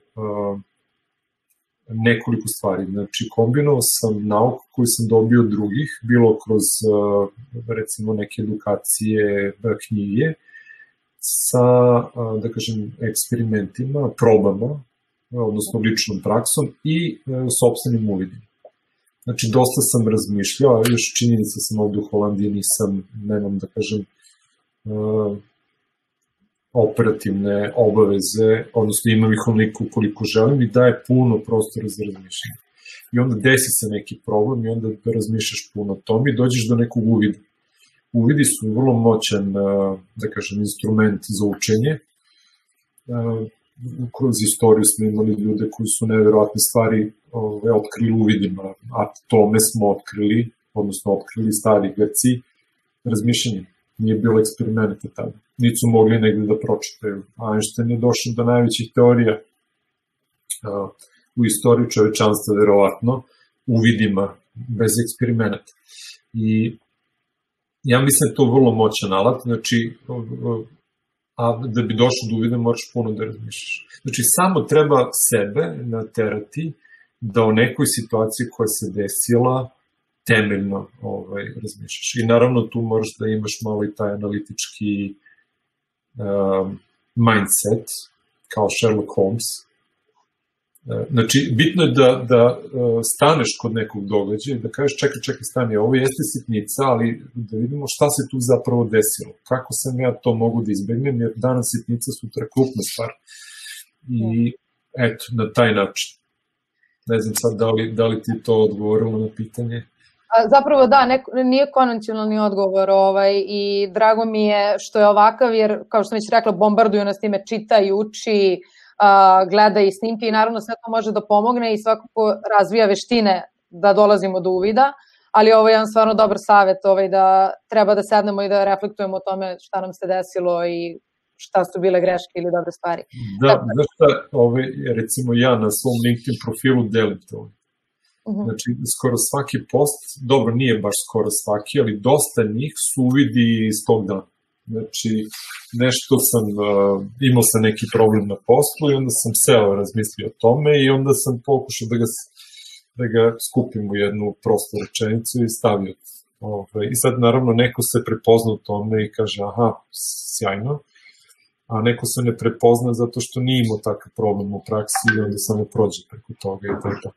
nekoliko stvari, znači kombinovao sam nauku koju sam dobio od drugih, bilo kroz, recimo, neke edukacije, knjige, sa, da kažem, eksperimentima, probama odnosno ličnom praksom i sopstvenim uvidima. Znači, dosta sam razmišljao, a još činjenica sam ovde u Holandiji, nemam da kažem operativne obaveze, odnosno imam ih onoliko koliko želim i daje puno prostora za razmišljanje. I onda desi se neki problem i onda razmišljaš puno o tome i dođeš do nekog uvida. Uvidi su vrlo moćan, da kažem, instrument za učenje. Kroz istoriju smo imali ljude koji su neverovatne stvari otkrili uvidima, atome smo otkrili, odnosno otkrili stari Grci, razmišljanjem. Nije bilo eksperimenta tada. Niti su mogli negde da pročitaju. Einstein je došao do najvećih teorija u istoriji čovečanstva, verovatno, uvidima, bez eksperimenta. I ja mislim da je to vrlo moćan alat, znači, a da bi došao do uvida moraš puno da razmišljaš. Znači, samo treba sebe naterati da o nekoj situaciji koja se desila temeljno razmišljaš. I naravno tu moraš da imaš malo i taj analitički mindset, kao Sherlock Holmes. Znači, bitno je da staneš kod nekog događaja i da kažeš čekaj, stani, ovo jeste sitnica, ali da vidimo šta se tu zapravo desilo. Kako sam ja to mogu da izbegnem, jer danas sitnica sutra krupna stvar. I eto, na taj način. Ne znam sad da li ti to odgovorilo na pitanje? Zapravo da, nije konvencionalni odgovor i drago mi je što je ovakav, jer kao što sam već rekla, bombarduju nas time, čita i uči, gleda i snimke i naravno sve to može da pomogne i svakako razvija veštine da dolazimo do uvida, ali ovo je jedan stvarno dobar savet da treba da sednemo i da reflektujemo o tome šta nam se desilo i šta su bile greške ili dobre stvari. Da, znaš šta, recimo ja na svom LinkedIn profilu delim to. Znači, skoro svaki post, dobro, nije baš skoro svaki, ali dosta njih su uvidi iz tog dana. Znači, nešto imao sam neki problem na poslu i onda sam seo razmislio o tome i onda sam pokušao da ga skupim u jednu prostu rečenicu i stavio. I sad, naravno, neko se prepozna u tome i kaže, aha, sjajno, a neko se ne prepozna zato što nije imao takav problem u praksi i onda samo prođe preko toga i tako.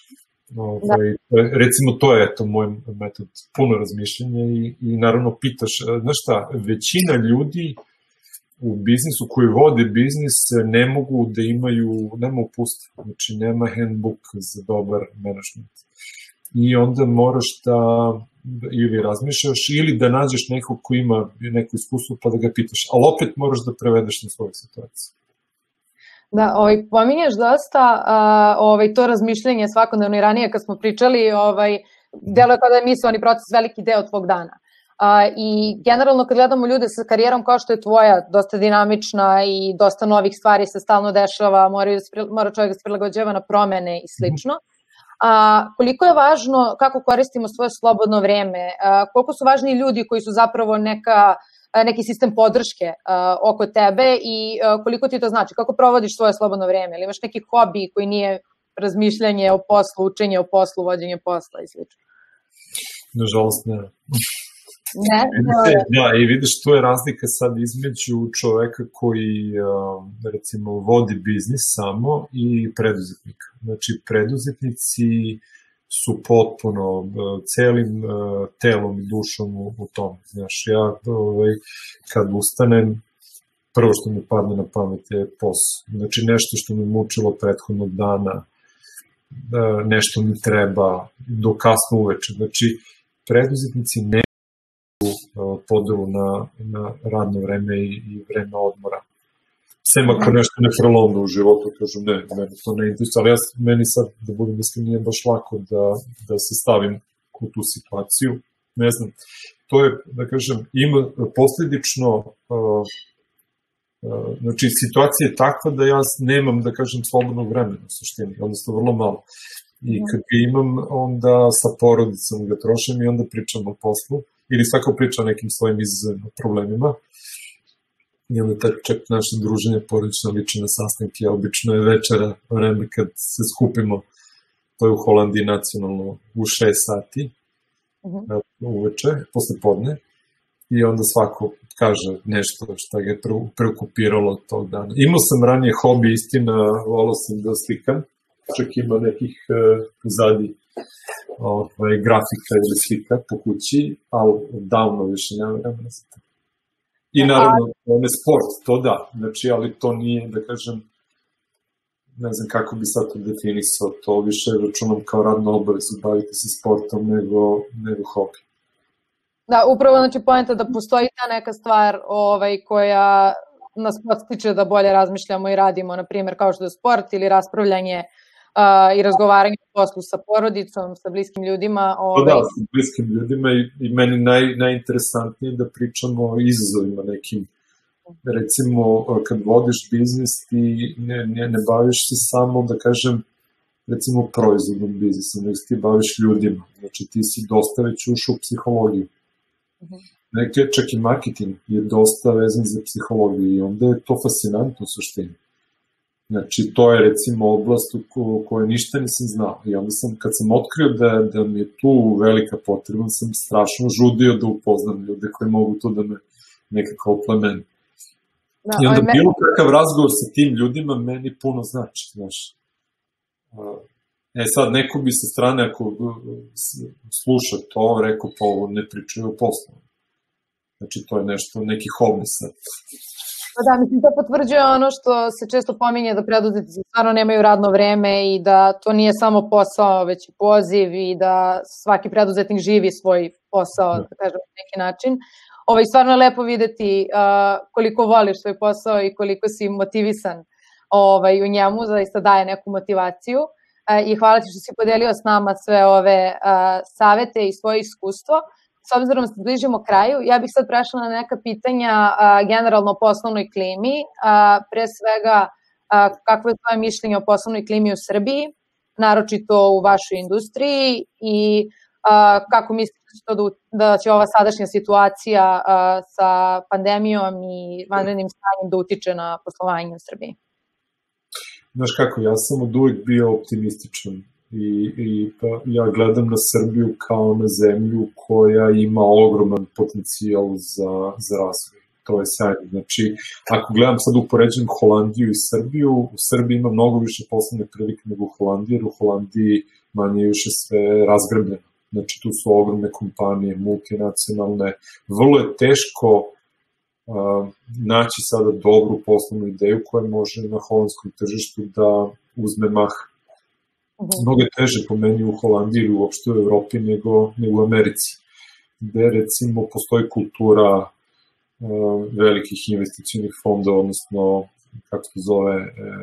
Recimo, to je moj metod, puno razmišljanja i naravno pitaš, znaš šta, većina ljudi u biznisu koji vode biznis ne mogu da nema upustva, znači nema handbook za dobar management. I onda moraš da ili razmišljaš ili da nađeš nekog ko ima neko iskustvo pa da ga pitaš, ali opet moraš da prevedeš na svoju situaciju. Da, pominješ dosta to razmišljanje svakodnevno i ranije kad smo pričali, deluje kao da je misaoni proces veliki deo tvog dana. I generalno kad gledamo ljude sa karijerom kao što je tvoja, dosta dinamična i dosta novih stvari se stalno dešava, mora čovjek da se prilagođava na promene i slično. Koliko je važno kako koristimo svoje slobodno vreme, koliko su važni ljudi koji su zapravo neki sistem podrške oko tebe i koliko ti to znači, kako provodiš svoje slobodno vreme, ili imaš neki hobi koji nije razmišljanje o poslu, učenje o poslu, vođenje posla i slično? Nažalost ne. Ne? Da, i vidiš, tu je razlika sad između čoveka koji, recimo, vodi biznis samo i preduzetnika. Znači, preduzetnici su potpuno celim telom i dušom u tom. Znaš, ja kad ustanem, prvo što mi padne na pamet je posao. Znači, nešto što me mučilo prethodnog dana, nešto mi treba do kasno uveče. Znači, preduzetnici ne podelu na radno vreme i vreme odmora. Sem ako nešto ne prelomno u životu, kažem ne, meni to ne interesuje, ali meni sad, da budem mislim, nije baš lako da se stavim u tu situaciju. Ne znam, to je, da kažem, ima posledično, znači situacija je takva da ja nemam, da kažem, slobodnog vremena u suštini, odnosno vrlo malo. I kad ga imam, onda sa porodicom ga trošim i onda pričam o poslu, ili svako priča o nekim svojim izazovima, problemima. I onda čak naše druženje porodično liči na sastanke, obično je večera, vreme kad se skupimo, to je u Holandiji nacionalno u 6 sati uveče, posle podne, i onda svako kaže nešto što ga je preokupiralo tog dana. Imao sam ranije hobi, istina, volao sam da slikam, čak ima nekih pozadi grafika ili slika po kući, ali davno više nema vremena za to. I naravno, ne sport, to da, znači, ali to nije, da kažem, ne znam kako bi sad to definisao, to više računam kao radnu obavezu, baviti se sportom nego hobi. Da, upravo, znači, poenta da postoji ta neka stvar koja nas podstiče da bolje razmišljamo i radimo, na primjer, kao što je sport ili raspravljanje i razgovaranje o poslu sa porodicom, sa bliskim ljudima. Da, sa bliskim ljudima i meni najinteresantnije da pričamo o izazovima nekim. Recimo, kad vodiš biznis, ti ne baviš se samo, da kažem, recimo proizvodnom biznisom, nego ti baviš ljudima. Znači, ti si dosta već ušao u psihologiju. Neki čak i marketing je dosta vezan za psihologiju i onda je to fascinantno u suštini. Znači, to je recimo oblast u kojoj ništa nisam znao. I onda kad sam otkrio da mi je tu velika potreba, sam strašno žudio da upoznam ljude koji mogu to da me nekako oplemenu. I onda bilo kakav razgovor sa tim ljudima meni puno znači, znaš. Sad, neko bi sa strane, ako sluša to, rekao, pa ovo ne pričaju o poslu. Znači, to je nešto, neki hobi sad. Da, mislim, to potvrđuje ono što se često pominje da preduzetnici stvarno nemaju radno vreme i da to nije samo posao, već i poziv i da svaki preduzetnik živi svoj posao, da kažem, na neki način. Stvarno je lepo videti koliko voliš svoj posao i koliko si motivisan u njemu, zaista daje neku motivaciju. I hvala ti što si podelio s nama sve ove savete i svoje iskustvo. S obzirom da se bližimo kraju, ja bih sad prešla na neka pitanja generalno o poslovnoj klimi. Pre svega, kako je tvoje mišljenje o poslovnoj klimi u Srbiji, naročito u vašoj industriji i kako mislite da će ova sadašnja situacija sa pandemijom i vanrednim stanjem da utiče na poslovanje u Srbiji? Znaš kako, ja sam od uvijek bio optimističan i ja gledam na Srbiju kao na zemlju koja ima ogroman potencijal za razvoj. To je sjajno. Znači, ako gledam sad upoređujem Holandiju i Srbiju, u Srbiji ima mnogo više poslovne prilike nego u Holandiji, jer u Holandiji manje više sve razgrebljeno. Znači, tu su ogromne kompanije, multinacionalne. Vrlo je teško naći sada dobru poslovnu ideju koja može na holandskom tržištu da uzme mah. Mnogo je teže po meni u Holandiji ili uopšte u Evropi nego u Americi, gde recimo postoji kultura velikih investicijnih fondova, odnosno, kako se zove,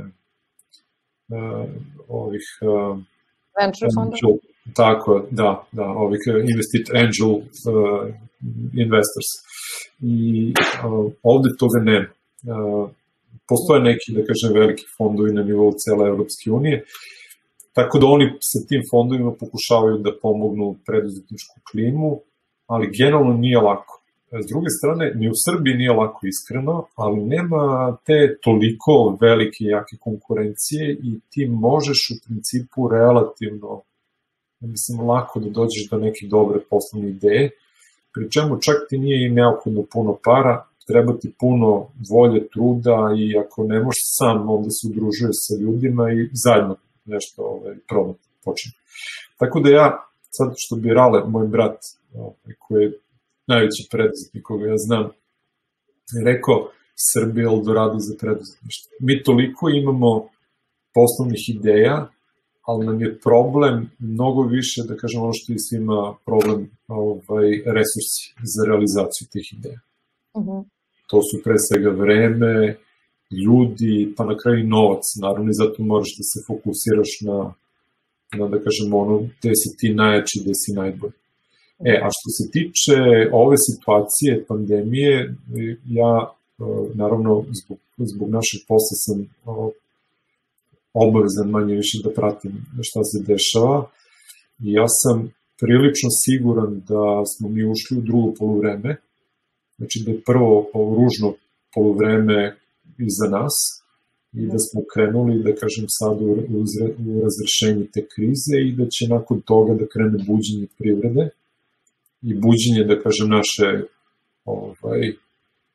ovih venture fondova? Tako, da, ovih angel investors. I ovde toga nema. Postoje neki, da kažem, veliki fondovi na nivou cele Evropske unije, tako da oni sa tim fondovima pokušavaju da pomognu preduzetničku klimu, ali generalno nije lako. S druge strane, ni u Srbiji nije lako, iskreno, ali nema te toliko velike i jake konkurencije i ti možeš u principu relativno, mislim, lako da dođeš do neke dobre poslovne ideje, pri čemu čak ti nije i neophodno puno para, treba ti puno volje, truda i ako ne možeš sam, onda se udružuje sa ljudima i zajedno nešto probati, počne. Tako da ja, sad što bi Rale, moj brat, koji je najveći preduzetnik koga ja znam, rekao, Srbija je Eldorado za preduzetništvo. Mi toliko imamo poslovnih ideja, ali nam je problem mnogo više, da kažem ono što je svima problem, resursi za realizaciju tih ideja. To su pre svega vreme, ljudi, pa na kraju i novac, naravno, i zato moraš da se fokusiraš na da kažem, ono, gde si ti najjači, gde si najbolji. A što se tiče ove situacije, pandemije, ja, naravno, zbog našeg posla sam obavezan manje više da pratim šta se dešava i ja sam prilično siguran da smo mi ušli u drugo poluvreme, znači da je prvo ružno poluvreme iza nas i da smo krenuli, da kažem sad, u razrešenje te krize i da će nakon toga da krene buđenje privrede i buđenje, da kažem, naše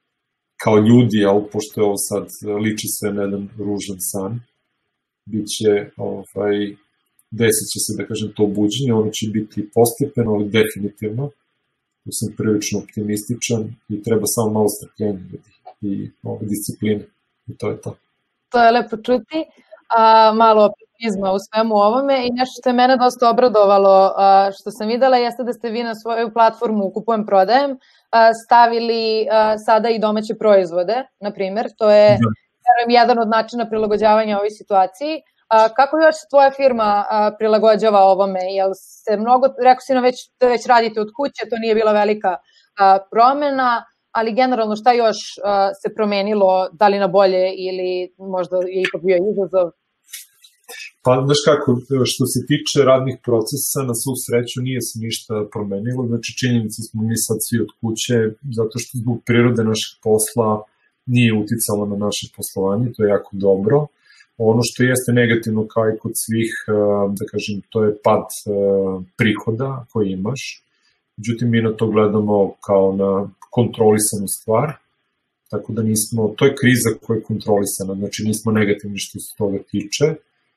kao ljudi, ali pošto je ovo sad liči sve na jedan ružan san, bit će, desit će se, da kažem, to buđenje, ono će biti postepeno, ali definitivno. Tu sam prilično optimističan i treba samo malo strpljenja i discipline. I to je to. To je lepo čuti. Malo optimizma u svemu ovome i nešto što je mene dosta obradovalo što sam videla jeste da ste vi na svoju platformu Kupujem Prodajem stavili sada i domaće proizvode, na primjer. To je jedan od načina prilagođavanja ovoj situaciji. Kako još tvoja firma prilagođava ovome? Jel se mnogo, rekao si nam da već radite od kuće, to nije bila velika promena, ali generalno šta još se promenilo, da li na bolje ili možda je ipak bio izazov? Pa, znaš kako, što se tiče radnih procesa, na svu sreću nije se ništa promenilo, znači činjenici smo mi sad svi od kuće, zato što zbog prirode našeg posla nije uticalo na naše poslovanje, to je jako dobro. Ono što jeste negativno kao i kod svih, da kažem, to je pad prihoda koji imaš, međutim mi na to gledamo kao na kontrolisanu stvar, tako da nismo, to je kriza koja je kontrolisana, znači nismo negativni što se toga tiče.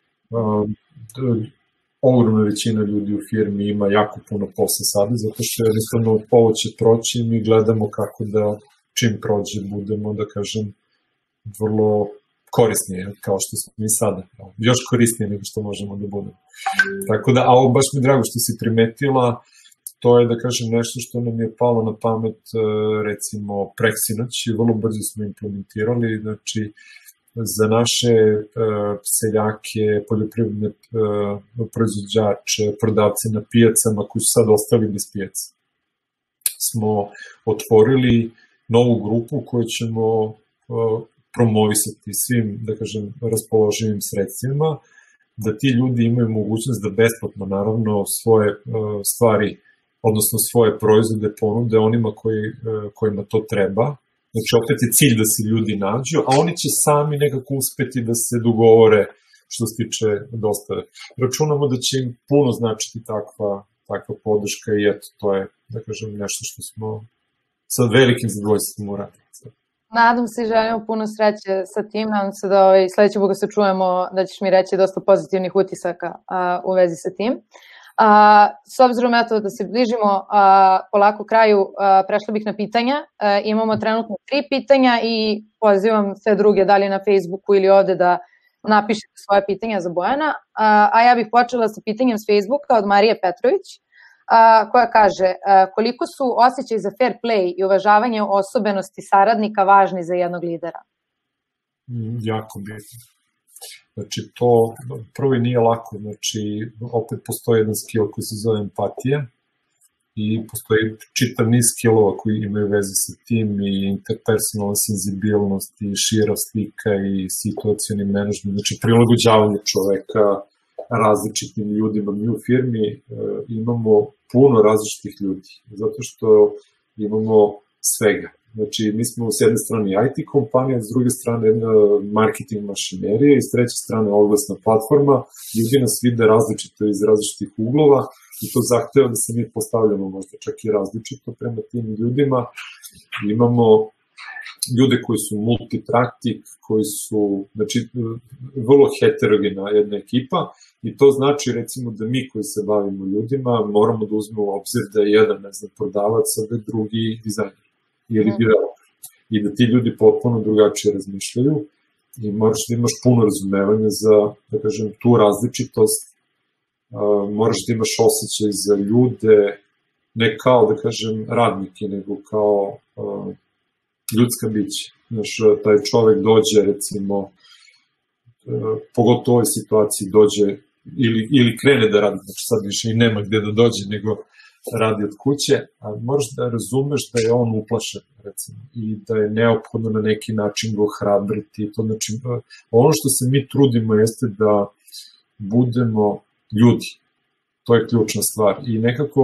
Ogromna većina ljudi u firmi ima jako puno posla sada, zato što jednostavno ovo će proći i mi gledamo kako da čim prođe budemo, da kažem, vrlo korisnije, kao što smo mi sada, još korisnije nego što možemo da budemo. Tako da, a ovo baš mi drago što si primetila, to je, da kažem, nešto što nam je palo na pamet, recimo, preksinoć i vrlo brzo smo implementirali, znači, za naše seljake, poljoprivredne proizvođače, prodavce na pijacama koji su sad ostali bez pijaca. Smo otvorili novu grupu koju ćemo promovisati svim, da kažem, raspoloživim sredstvima, da ti ljudi imaju mogućnost da besplatno, naravno, svoje stvari, odnosno svoje proizvode ponude onima kojima to treba. Znači, opet je cilj da se ljudi nađu, a oni će sami nekako uspeti da se dogovore što se tiče dostave. Računamo da će im puno značiti takva podrška i eto, to je, da kažem, nešto što smo sa velikim zadovoljstvom uradili. Nadam se i želimo puno sreće sa tim, nadam se da sledeći put se čujemo da ćeš mi reći dosta pozitivnih utisaka u vezi sa tim. S obzirom da se bližimo polako kraju, prešla bih na pitanja. Imamo trenutno 3 pitanja i pozivam sve druge, da li na Facebooku ili ovde, da napišete svoje pitanja za Bojana. A ja bih počela sa pitanjem s Facebooka od Marije Petrović, koja kaže koliko su osjećaj za fair play i uvažavanje osobenosti saradnika važni za jednog lidera? Jako bitno. Znači, to prvo i nije lako, znači, opet postoji jedan skill koji se zove empatija i postoji čitav niz skillova koji imaju veze sa tim i interpersonalna senzibilnost i šira slika i situacioni menadžment, znači prilagođavanje čoveka različitim ljudima. Mi u firmi imamo puno različitih ljudi, zato što imamo svega. Znači, mi smo s jedne strane IT kompanija, s druge strane jedna marketing mašinerija i s treće strane oglasna platforma. Ljudi nas vide različito iz različitih uglova i to zahteva da se mi postavljamo možda čak i različito prema tim ljudima. Imamo ljude koji su multipraktik, koji su, znači, vrlo heterogena jedna ekipa i to znači, recimo, da mi koji se bavimo ljudima moramo da uzmemo u obzir da je jedan, ne znam, prodavac, a da je drugi dizajner ili developer. I da ti ljudi potpuno drugačije razmišljaju i moraš da imaš puno razumevanja za, da kažem, tu različitost, moraš da imaš osjećaj za ljude, ne kao, da kažem, radnike, nego kao ljudska bića. Znaš, taj čovek dođe, recimo, pogotovo u ovoj situaciji dođe ili krene da radi, znači sad više i nema gde da dođe, nego radi od kuće, a moraš da razumeš da je on uplašen, recimo, i da je neophodno na neki način ga ohrabriti. To znači, ono što se mi trudimo jeste da budemo ljudi. To je ključna stvar. I nekako,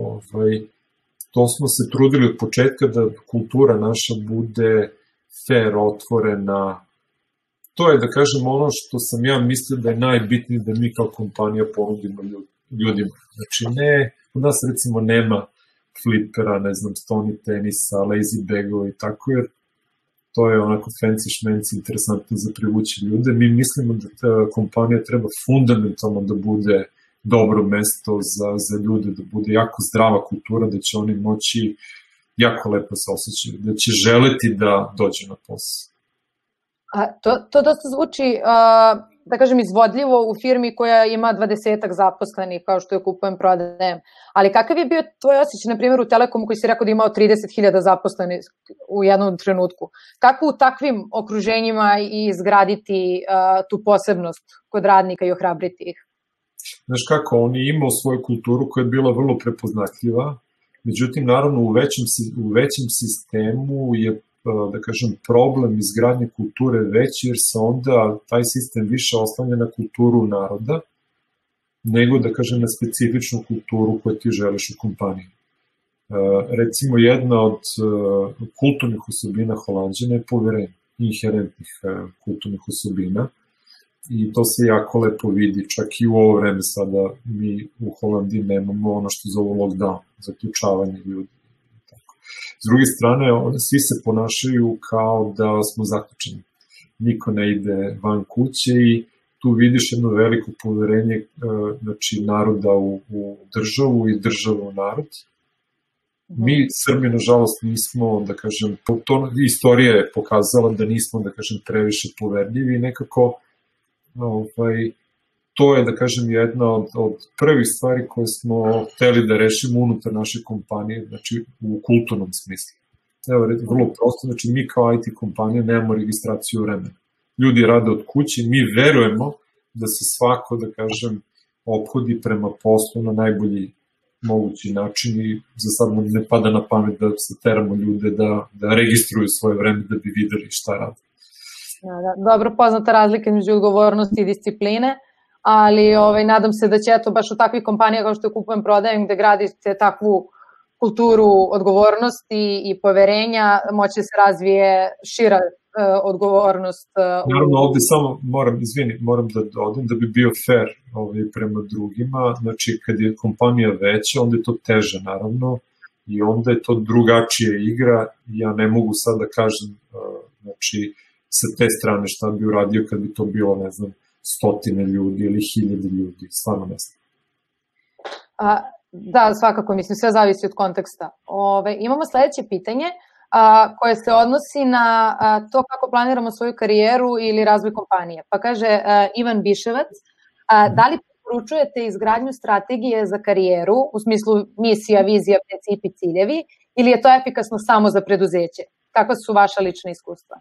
to smo se trudili od početka da kultura naša bude fair, otvorena. To je, da kažem, ono što sam ja mislio da je najbitnije da mi kao kompanija ponudimo ljudima. Znači, u nas recimo nema flipera, ne znam, stoni tenisa, lazy bagova i tako, jer to je onako fancy šmenci, interesantno za privući ljude. Mi mislimo da ta kompanija treba fundamentalno da bude dobro mesto za ljude, da bude jako zdrava kultura, da će oni moći jako lepo se osjećaju, da će želeti da dođe na posao. To dosta zvuči, da kažem, izvodljivo u firmi koja ima 20-ak zaposlenih, kao što je kupujem, prodajem. Ali kakav je bio tvoj osjećaj, na primjer, u Telekomu koji si rekao da imao 30.000 zaposlenih u jednom trenutku? Kako u takvim okruženjima izgraditi tu posebnost kod radnika i ohrabriti ih? Znaš kako, on je imao svoju kulturu koja je bila vrlo prepoznatljiva, međutim, naravno, u većem sistemu je, da kažem, problem izgradnje kulture veći, jer se onda taj sistem više oslanja na kulturu naroda, nego, da kažem, na specifičnu kulturu koju ti želiš u kompaniji. Recimo, jedna od kulturnih osobina Holanđana je poverenje, inherentnih kulturnih osobina, i to se jako lepo vidi, čak i u ovo vreme sada mi u Holandiji nemamo ono što zove lockdown, zaključavanje ljudi. S druge strane, svi se ponašaju kao da smo zaključeni. Niko ne ide van kuće i tu vidiš jedno veliko poverenje, znači, naroda u državu i državu u narod. Mi, Srbi, nažalost, nismo, da kažem, istorija je pokazala da nismo, da kažem, previše poverljivi i nekako to je, da kažem, jedna od prvih stvari koje smo hteli da rešimo unutar naše kompanije, znači u kulturnom smislu. Evo, vrlo prosto, znači mi kao IT kompanija nemamo registraciju vremena. Ljudi rade od kuće, mi verujemo da se svako, da kažem, ophodi prema poslu na najbolji mogući način i za sad nam ne pada na pamet da se teramo ljude da registruju svoje vreme da bi videli šta rade. Dobro poznata razlika između odgovornosti i discipline, ali nadam se da će baš u takvih kompanija kao što je Kupujem, prodajem, gde gradite takvu kulturu odgovornosti i poverenja, moći se razvije šira odgovornost. Naravno, ovde samo moram da dodam da bi bio fair prema drugima, znači kad je kompanija veća, onda je to teže, naravno, i onda je to drugačija igra. Ja ne mogu sad da kažem, znači, sa te strane šta bi uradio kad bi to bilo, ne znam, 100 ljudi ili 1000 ljudi, stvarno ne znam. Da, svakako, mislim, sve zavisi od konteksta. Imamo sledeće pitanje koje se odnosi na to kako planiramo svoju karijeru ili razvoj kompanije. Pa kaže Ivan Biševac, da li preporučujete izgradnju strategije za karijeru, u smislu misija, vizija, principi, ciljevi, ili je to efikasno samo za preduzeće? Kakva su vaša lična iskustva?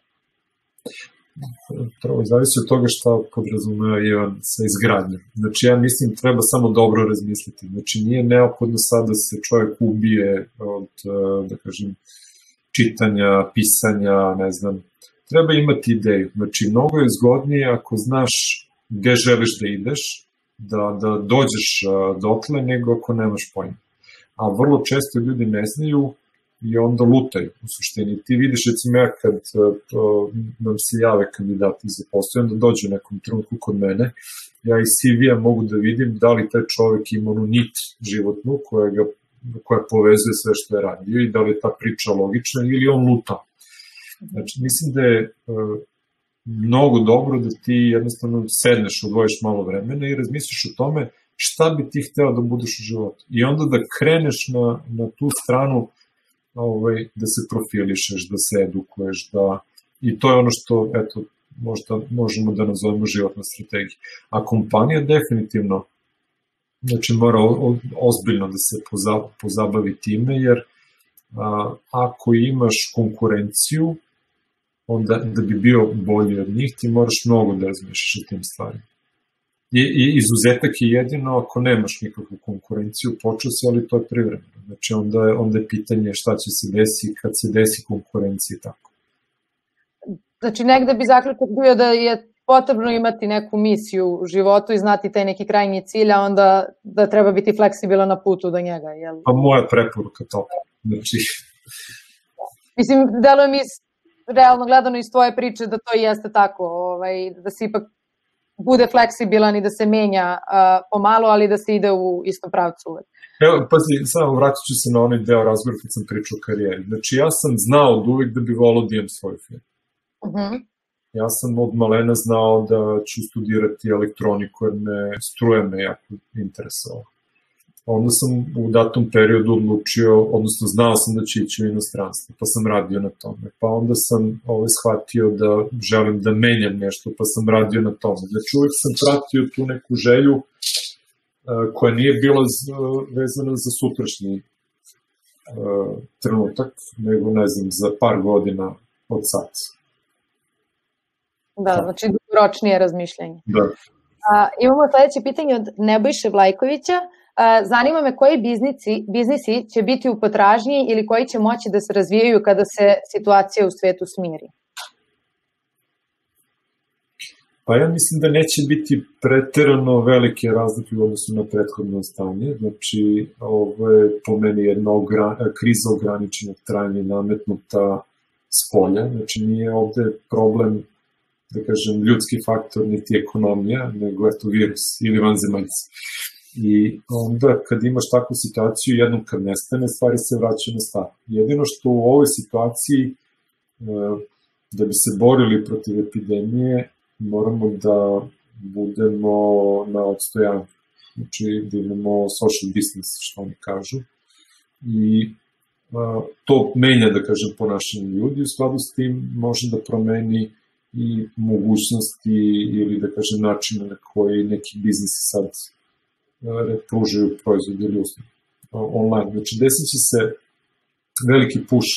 Prvo, zavisi od toga šta podrazumeva Ivan sa izgradnjom. Znači, ja mislim, treba samo dobro razmisliti. Znači, nije neophodno sad da se čovjek ubije od, da kažem, čitanja, pisanja, ne znam. Treba imati ideju. Znači, mnogo je zgodnije ako znaš gde želiš da ideš, da dođeš dotle, nego ako nemaš pojma. A vrlo često ljudi ne znaju i onda lutaju u suštini. Ti vidiš, recimo, ja kad nam se jave kandidati za posao, onda dođu u nekom trenutku kod mene, ja iz CV-a mogu da vidim da li taj čovek ima onu nit životnu koja povezuje sve što je radio i da li je ta priča logična ili on luta. Znači, mislim da je mnogo dobro da ti jednostavno sedneš, odvojiš malo vremena i razmisliš o tome šta bi ti hteo da budeš u životu. I onda da kreneš na tu stranu da se profilišeš, da se edukuješ, i to je ono što, eto, možda možemo da nazovemo životna strategija. A kompanija definitivno, znači, mora ozbiljno da se pozabavi time, jer ako imaš konkurenciju, onda da bi bio bolji od njih, ti moraš mnogo da razmišljaš o tim stvarima. I izuzetak je jedino ako nemaš nikakvu konkurenciju, počeo se, ali to je privremeno. Znači, onda je pitanje šta će se desiti kad se desi konkurencija i tako. Znači, negde bi zaključak bio da je potrebno imati neku misiju u životu i znati taj neki krajnji cilj, a onda da treba biti fleksibilan na putu do njega, jel? Pa moja preporuka to. Znači... Mislim, deluje mi realno gledano iz tvoje priče da to jeste tako, da se ipak bude fleksibilan i da se menja pomalo, ali da se ide u istom pravcu uvek. Evo, pazi, samo vratit ću se na onaj deo razgovora kad sam pričao o karijeri. Znači, ja sam znao od uvek da bi volao da imam svoju firmu. Ja sam od malena znao da ću studirati elektroniku jer struje me jako interesovao. Onda sam u datom periodu odlučio, odnosno znao sam da će ići u inostranstvo, pa sam radio na tome. Pa onda sam shvatio da želim da menjam nešto, pa sam radio na tome. Znači uvijek sam pratio tu neku želju koja nije bila vezana za sutrašnji trenutak, nego ne znam, za par godina od sad. Da, znači dugoročnije razmišljanje. Da. Imamo sledeće pitanje od Nebojše Vlajkovića. Zanima me koji biznisi će biti u potražnji ili koji će moći da se razvijaju kada se situacija u svetu smiri? Pa ja mislim da neće biti preterano velike razlike u odnosu na prethodno stanje. Znači, ovo je po meni jedna kriza ograničenog trajanja nametnuta s polja. Znači, nije ovde problem, da kažem, ljudski faktor, niti ekonomija, nego eto virus ili vanzemaljci. I onda kad imaš takvu situaciju, jednom kad nestane, stvari se vraćaju na stvar. Jedino što u ovoj situaciji, da bi se borili protiv epidemije, moramo da budemo na odstojanju. Znači da imamo social business, što oni kažu. I to menja, da kažem, ponašanje ljudi. U skladu s tim može da promeni i mogućnosti ili, da kažem, načine na koji neki biznis sad pružaju proizvod ili usluge online. Znači, desit će se veliki push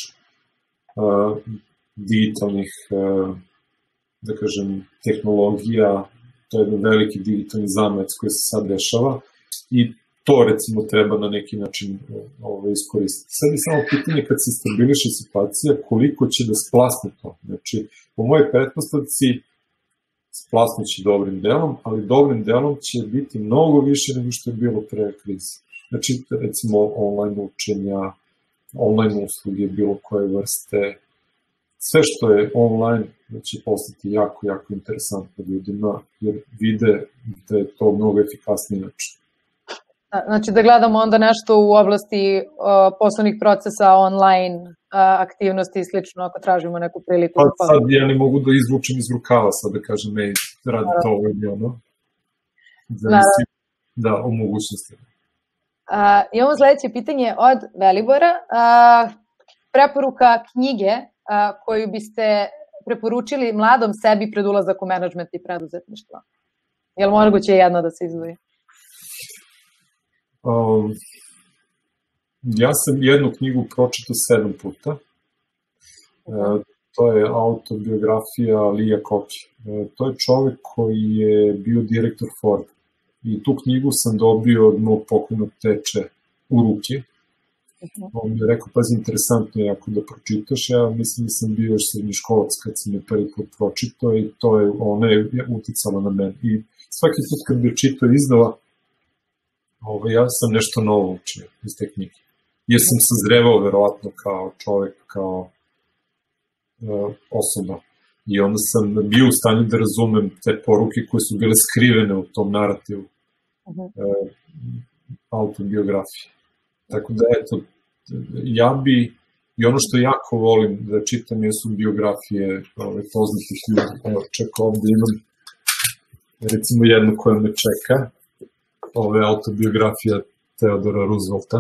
digitalnih, da kažem, tehnologija, to je jedan veliki digitalni zamajac koji se sad dešava i to, recimo, treba na neki način iskoristiti. Sad je samo pitanje kad se stabiliše situacija, koliko će da splasne to. Znači, po mojej pretpostavci, splasnući dobrim delom, ali dobrim delom će biti mnogo više nego što je bilo pre krize. Znači, recimo, online učenja, online usluge, bilo koje vrste, sve što je online će postati jako, jako interesantno ljudima, jer vide da je to mnogo efikasniji način. Znači da gledamo onda nešto u oblasti poslovnih procesa, online aktivnosti i slično, ako tražimo neku priliku. Pa sad ja ne mogu da izvučem iz rukava, sad da kažem, radi to ovo ili ono. Da, o mogućnosti. Imamo sledeće pitanje od Velibora. Preporuka knjige koju biste preporučili mladom sebi pred ulazak u menadžment i preduzetništvo. Je li moguće jedna da se izdvoji? Ja sam jednu knjigu pročitao 7 puta. To je autobiografija Lia Koki. To je čovek koji je bio direktor Forda. I tu knjigu sam dobio od mog pokojnog teče u ruke. On mi je rekao, pazi, interesantno je jako da pročitaš. Ja mislim da sam bio još srednjoškolac kad sam je prvi put pročitao i ona je uticala na mene. I svaki put kad bi čitao iznova, ja sam nešto novo učio iz te knjige. Jer sam sazrevao verovatno kao čovek, kao osoba. I onda sam bio u stanju da razumem te poruke koje su bile skrivene u tom narativu autobiografije. Tako da, eto, ja bi, i ono što jako volim da čitam jesu biografije poznatih ljudi. Evo, čekaj, ovde imam recimo jednu koja me čeka. Ovo je autobiografija Theodora Roosevelta.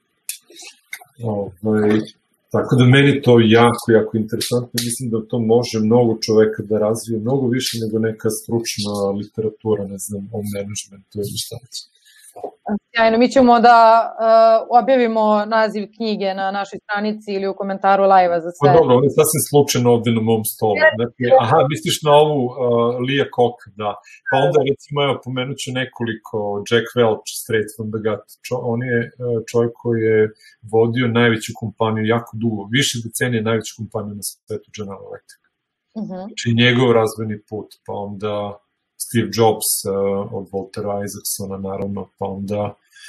Tako da meni to jako, jako interesantno. Mislim da to može mnogo čoveka da razvije, mnogo više nego neka stručna literatura, ne znam, o menadžmentu ili šta će. Sjajno, mi ćemo da objavimo naziv knjige na našoj stranici ili u komentaru live-a za sve. Pa dobro, on je sasvim slučajno ovde na mom stolu. Aha, misliš na ovu Lia Koki, da. Pa onda recimo, evo, pomenut ću nekoliko, Jack Welch, Straight from the Gut. On je čovjek koji je vodio najveću kompaniju jako dugo, više decenije najveću kompaniju na svetu, General Electric. Znači njegov razvojni put, pa onda Steve Jobs od Waltera Isaacsona, naravno, pa onda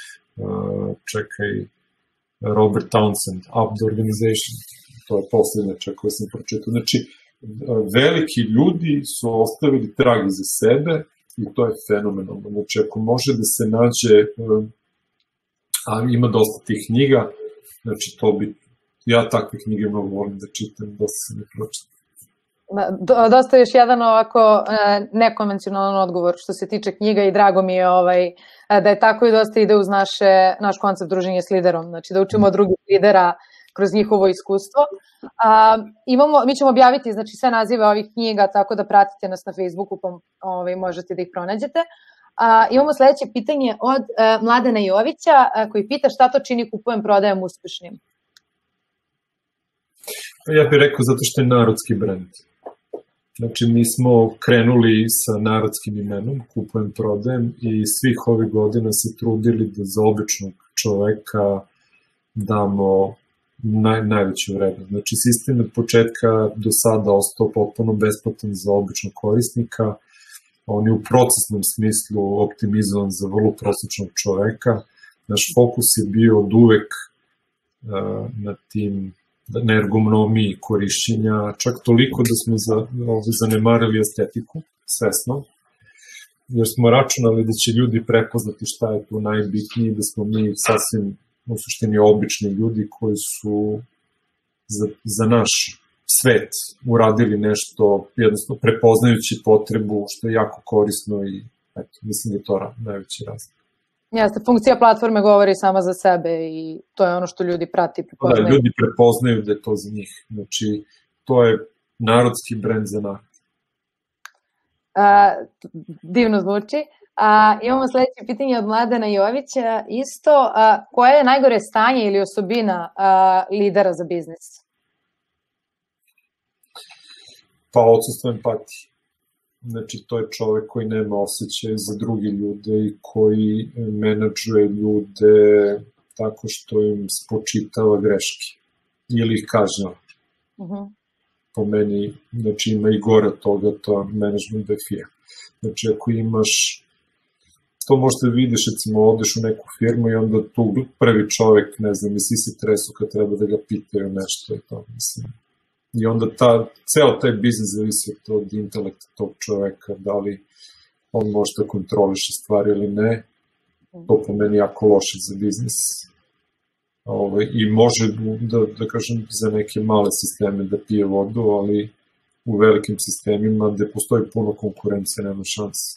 Robert Townsend, Up the Organization, to je posljednja koje sam pročitao. Znači, veliki ljudi su ostavili trag iza sebe i to je fenomenalno. Znači, ako može da se nađe, a ima dosta tih knjiga, znači to bi, ja takve knjige mnogo volim da čitam, dosta sam ne pročitam. Dosta još jedan ovako nekonvencionalan odgovor što se tiče knjiga i drago mi je da je tako i dosta ide uz naš koncept druženja s liderom, znači da učimo od drugih lidera kroz njihovo iskustvo. Mi ćemo objaviti znači, sve nazive ovih knjiga, tako da pratite nas na Facebooku, pa možete da ih pronađete. Imamo sledeće pitanje od Mladena Jovića, koji pita šta to čini kupujem, prodajem uspešnim. Ja bih rekao zato što je narodski brend. Znači, mi smo krenuli sa narodskim imenom, kupujem, prodajem, i svih ovih godina se trudili da za običnog čoveka damo najveću vrednost. Znači, sistem od početka do sada ostao potpuno besplatan za običnog korisnika. On je u procesnom smislu optimizovan za vrlo prosječnog čoveka. Naš fokus je bio od uvek na tim na ergonomiji korišćenja, čak toliko da smo zanemarili estetiku, svesno, jer smo računali da će ljudi prepoznati šta je tu najbitnije, da smo mi sasvim u suštini obični ljudi koji su za naš svet uradili nešto, jednostavno prepoznajući potrebu, što je jako korisno i eto, mislim da je to najveći razlog. Jeste, funkcija platforme govori sama za sebe i to je ono što ljudi prati i prepoznaju. Da, ljudi prepoznaju da je to za njih. Znači, to je narodski brend za narod. Divno zvuči. Imamo sledeće pitanje od Mladena Jovića. Isto, koje je najgore stanje ili osobina lidera za biznis? Pa odsustvo empatije. Znači, to je čovek koji nema osjećaj za druge ljude i koji menadžuje ljude tako što im spočitava greške ili ih kažnjava. Po meni, znači, ima i gore toga, to je management defija. Znači, ako imaš, to možete vidiš, recimo, odeš u neku firmu i onda tu prvi čovek, ne znam, i svi se tresu kad treba da ga pitaju nešto i to, mislim. I onda ceo taj biznis zavisi od intelekta tog čoveka, da li on može da kontroliše stvari ili ne. To po meni jako loše za biznis. I može, da kažem, za neke male sisteme da pije vodu, ali u velikim sistemima gde postoji puno konkurencije nema šanse.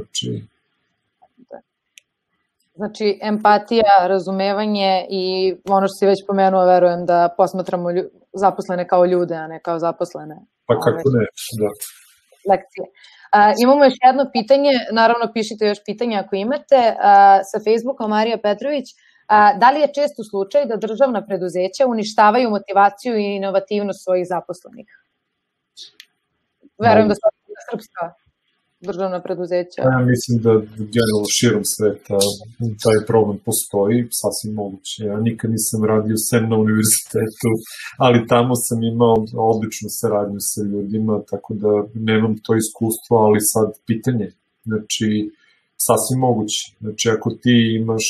Znači, empatija, razumevanje i ono što si već pomenuo, verujem da posmatramo zaposlene kao ljude, a ne kao zaposlene. Pa kako ne, da. Lekcije. Imamo još jedno pitanje, naravno pišite još pitanja ako imate, sa Facebooka Marija Petrović. Da li je često slučaj da državna preduzeća uništavaju motivaciju i inovativnost svojih zaposlenih? Verujem da je srpska državna preduzeća. Ja mislim da generalno širom sveta taj problem postoji, sasvim moguće. Ja nikad nisam radio sem na univerzitetu, ali tamo sam imao odličnu saradnju sa ljudima, tako da nemam to iskustvo, ali sad pitanje. Znači, sasvim moguće. Znači, ako ti imaš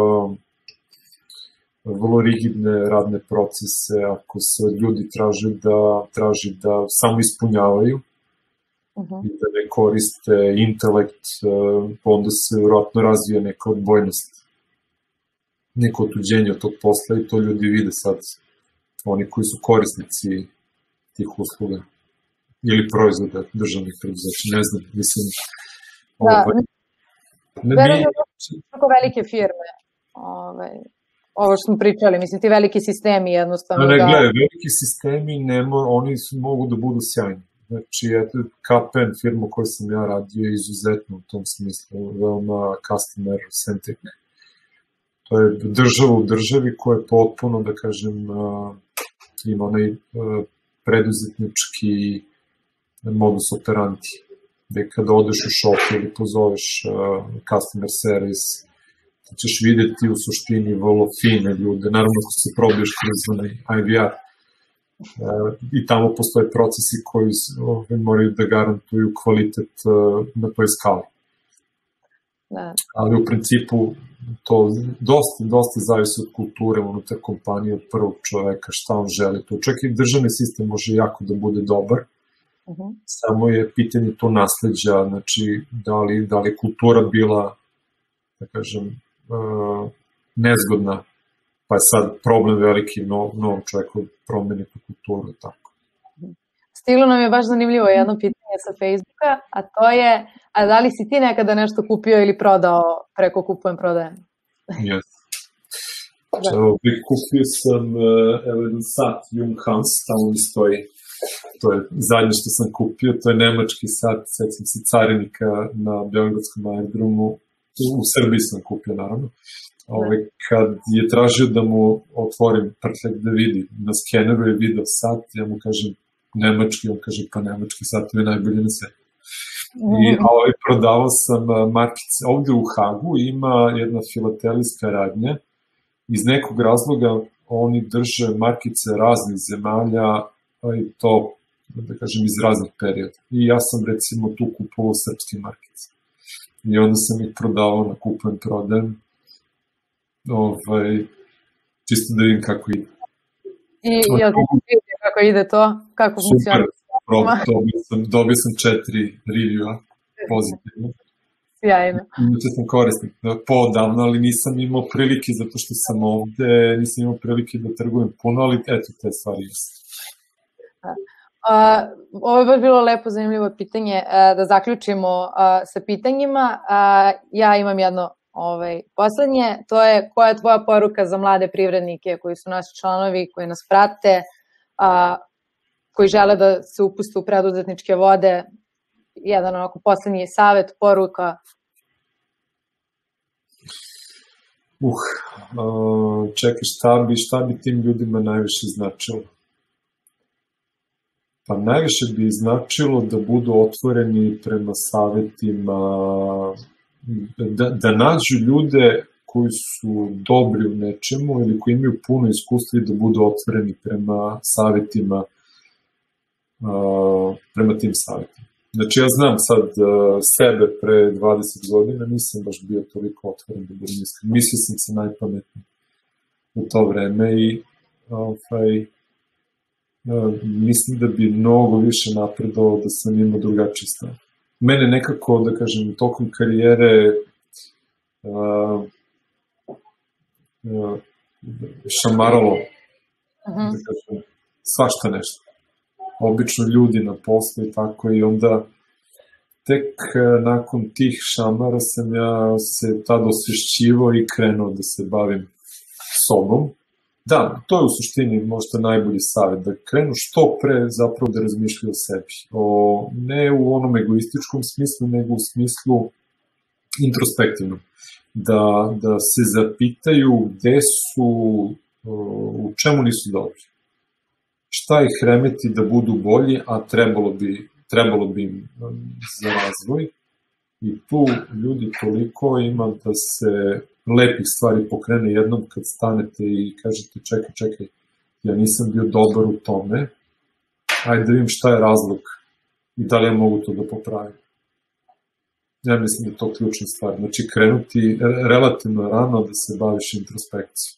vrlo rigidne radne procese, ako se ljudi traži da samo ispunjavaju, i da ne koriste intelekt, onda se vjerojatno razvije neka odbojnost, neko otuđenje od tog posla i to ljudi vide sad, oni koji su korisnici tih usluga ili proizvoda državnih preduzeća, ne znam, mislim... Verujem da su tako velike firme, ovo što smo pričali, mislim, ti veliki sistemi jednostavno... Ne, gledaj, veliki sistemi, oni mogu da budu sjajni. Znači, KPN, firma koju sam ja radio, je izuzetno u tom smislu, veoma customer centric. To je država u državi koja je potpuno, da kažem, ima onaj preduzetnički modus operandi, gde kada odeš u shop ili pozoveš customer service, ti ćeš videti u suštini vrlo fine ljude, naravno ako se probiješ kroz IVR, i tamo postoje procesi koji moraju da garantuju kvalitet na toj skali. Ali u principu to dosta zavisi od kulture unutar kompanije, od prvog čoveka, šta on želi. To čak i državni sistem može jako da bude dobar, samo je pitanje to nasleđa, znači da li kultura bila, da kažem, nezgodna, pa je sad problem veliki novom čovjeku promeni tu kulturu, tako. stiglo nam je baš zanimljivo jedno pitanje sa Facebooka, a to je, a da li si ti nekada nešto kupio ili prodao preko kupujem prodajem? Yes. Evo, kupio sam jedan sat Junghans, tamo mi stoji. To je zadnje što sam kupio, to je nemački sat, sećam se carinika na Beogradskom aerodromu, u Srbiji sam kupio naravno. Kad je tražio da mu otvorim prtljak da vidi, na skeneru je video sat, ja mu kažem nemački, on kaže pa nemački sat je najbolji na sve. I prodavao sam markice. Ovde u Hagu ima jedna filatelijska radnja, iz nekog razloga oni drže markice raznih zemalja i to, da kažem, iz raznih perioda. I ja sam recimo tu kupovao srpske markice. I onda sam ih prodavao na kupujem prodajem. Čisto da vidim kako ide. I jel ti vidio kako ide to? Kako funkcionira? Super, dobio sam 4 reviewa pozitivno. Sjajno. Inače sam korisnik poodavno, ali nisam imao prilike, zato što sam ovde, nisam imao prilike da trgujem puno, ali eto, te stvari jesu. Ovo je baš bilo lepo, zanimljivo pitanje, da zaključimo sa pitanjima. Ja imam jedno poslednje, to je koja je tvoja poruka za mlade privrednike koji su naši članovi, koji nas prate, koji žele da se upuste u preduzetničke vode, jedan onako poslednji savet, poruka? Čekaj, šta bi tim ljudima najviše značilo? Pa najviše bi značilo da budu otvoreni prema savetima, da nađu ljude koji su dobri u nečemu ili koji imaju puno iskustva i da budu otvoreni prema savetima, prema tim savetima. Znači, ja znam sad sebe pre 20 godina, nisam baš bio toliko otvoren da budem iskren. Mislio sam se najpametniji u to vreme i mislim da bi mnogo više napredovao da sam imao drugačiji stav. Mene nekako, da kažem, tokom karijere šamaralo, da kažem, svašta nešto. Obično ljudi na poslu i tako, i onda tek nakon tih šamara sam ja se tada osvješćivao i krenuo da se bavim sobom. Da, to je u suštini možda najbolji savjet, da krenu što pre zapravo da razmišljaju o sebi. Ne u onom egoističkom smislu, nego u smislu introspektivnom. Da se zapitaju gde su, u čemu nisu dobri. Šta ih remeti da budu bolji, a trebalo bi im za razvoj. I tu ljudi toliko ima da se lepih stvari pokrene jednom kad stanete i kažete čekaj, ja nisam bio dobar u tome, ajde da vidim šta je razlog i da li ja mogu to da popravim. Ja mislim da je to ključna stvar. Znači, krenuti relativno rano da se baviš introspekcijom.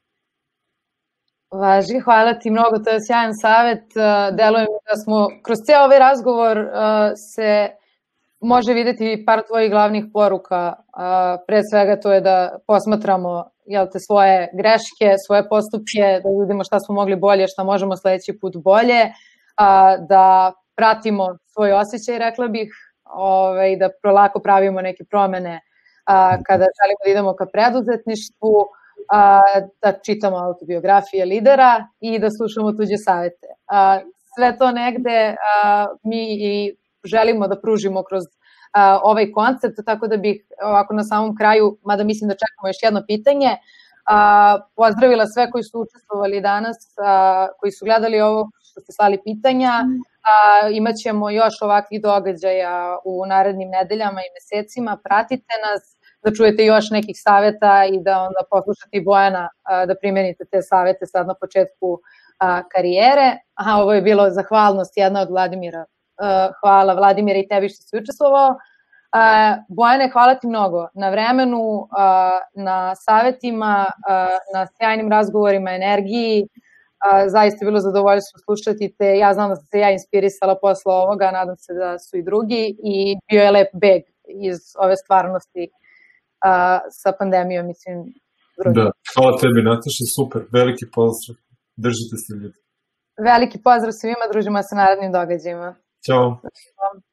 Važi, hvala ti mnogo, to je sjajan savjet. Deluje mi da smo, kroz cijel ovaj razgovor se može videti par tvojih glavnih poruka. Pre svega to je da posmatramo svoje greške, svoje postupke, da vidimo šta smo mogli bolje, šta možemo sledeći put bolje, da pratimo svoj osjećaj, rekla bih, da lako pravimo neke promene kada želimo da idemo ka preduzetništvu, da čitamo autobiografije lidera i da slušamo tuđe savete. Sve to negde mi i želimo da pružimo kroz ovaj koncept, tako da bih ovako na samom kraju, mada mislim da čekamo još jedno pitanje, pozdravila sve koji su učestvovali danas, koji su gledali ovo, što ste slali pitanja. Imaćemo još ovakvih događaja u narednim nedeljama i mesecima. Pratite nas, da čujete još nekih saveta i da onda poslušate i Bojana da primenite te savete sad na početku karijere. Ovo je bilo zahvalnost jedna od Vladimira. Hvala Vladimira i tebi što si učestvovao. Bojane, hvala ti mnogo na vremenu, na savetima, na sjajnim razgovorima, energiji. Zaista je bilo zadovoljstvo slušati te. Ja znam da sam se ja inspirisala posle ovoga, nadam se da su i drugi, i bio je lep beg iz ove stvarnosti sa pandemijom, mislim. Da, hvala tebi, Nataša, super, veliki pozdrav, držite se ljudi. Veliki pozdrav svima, družimo se na narednim događajima. Ćao.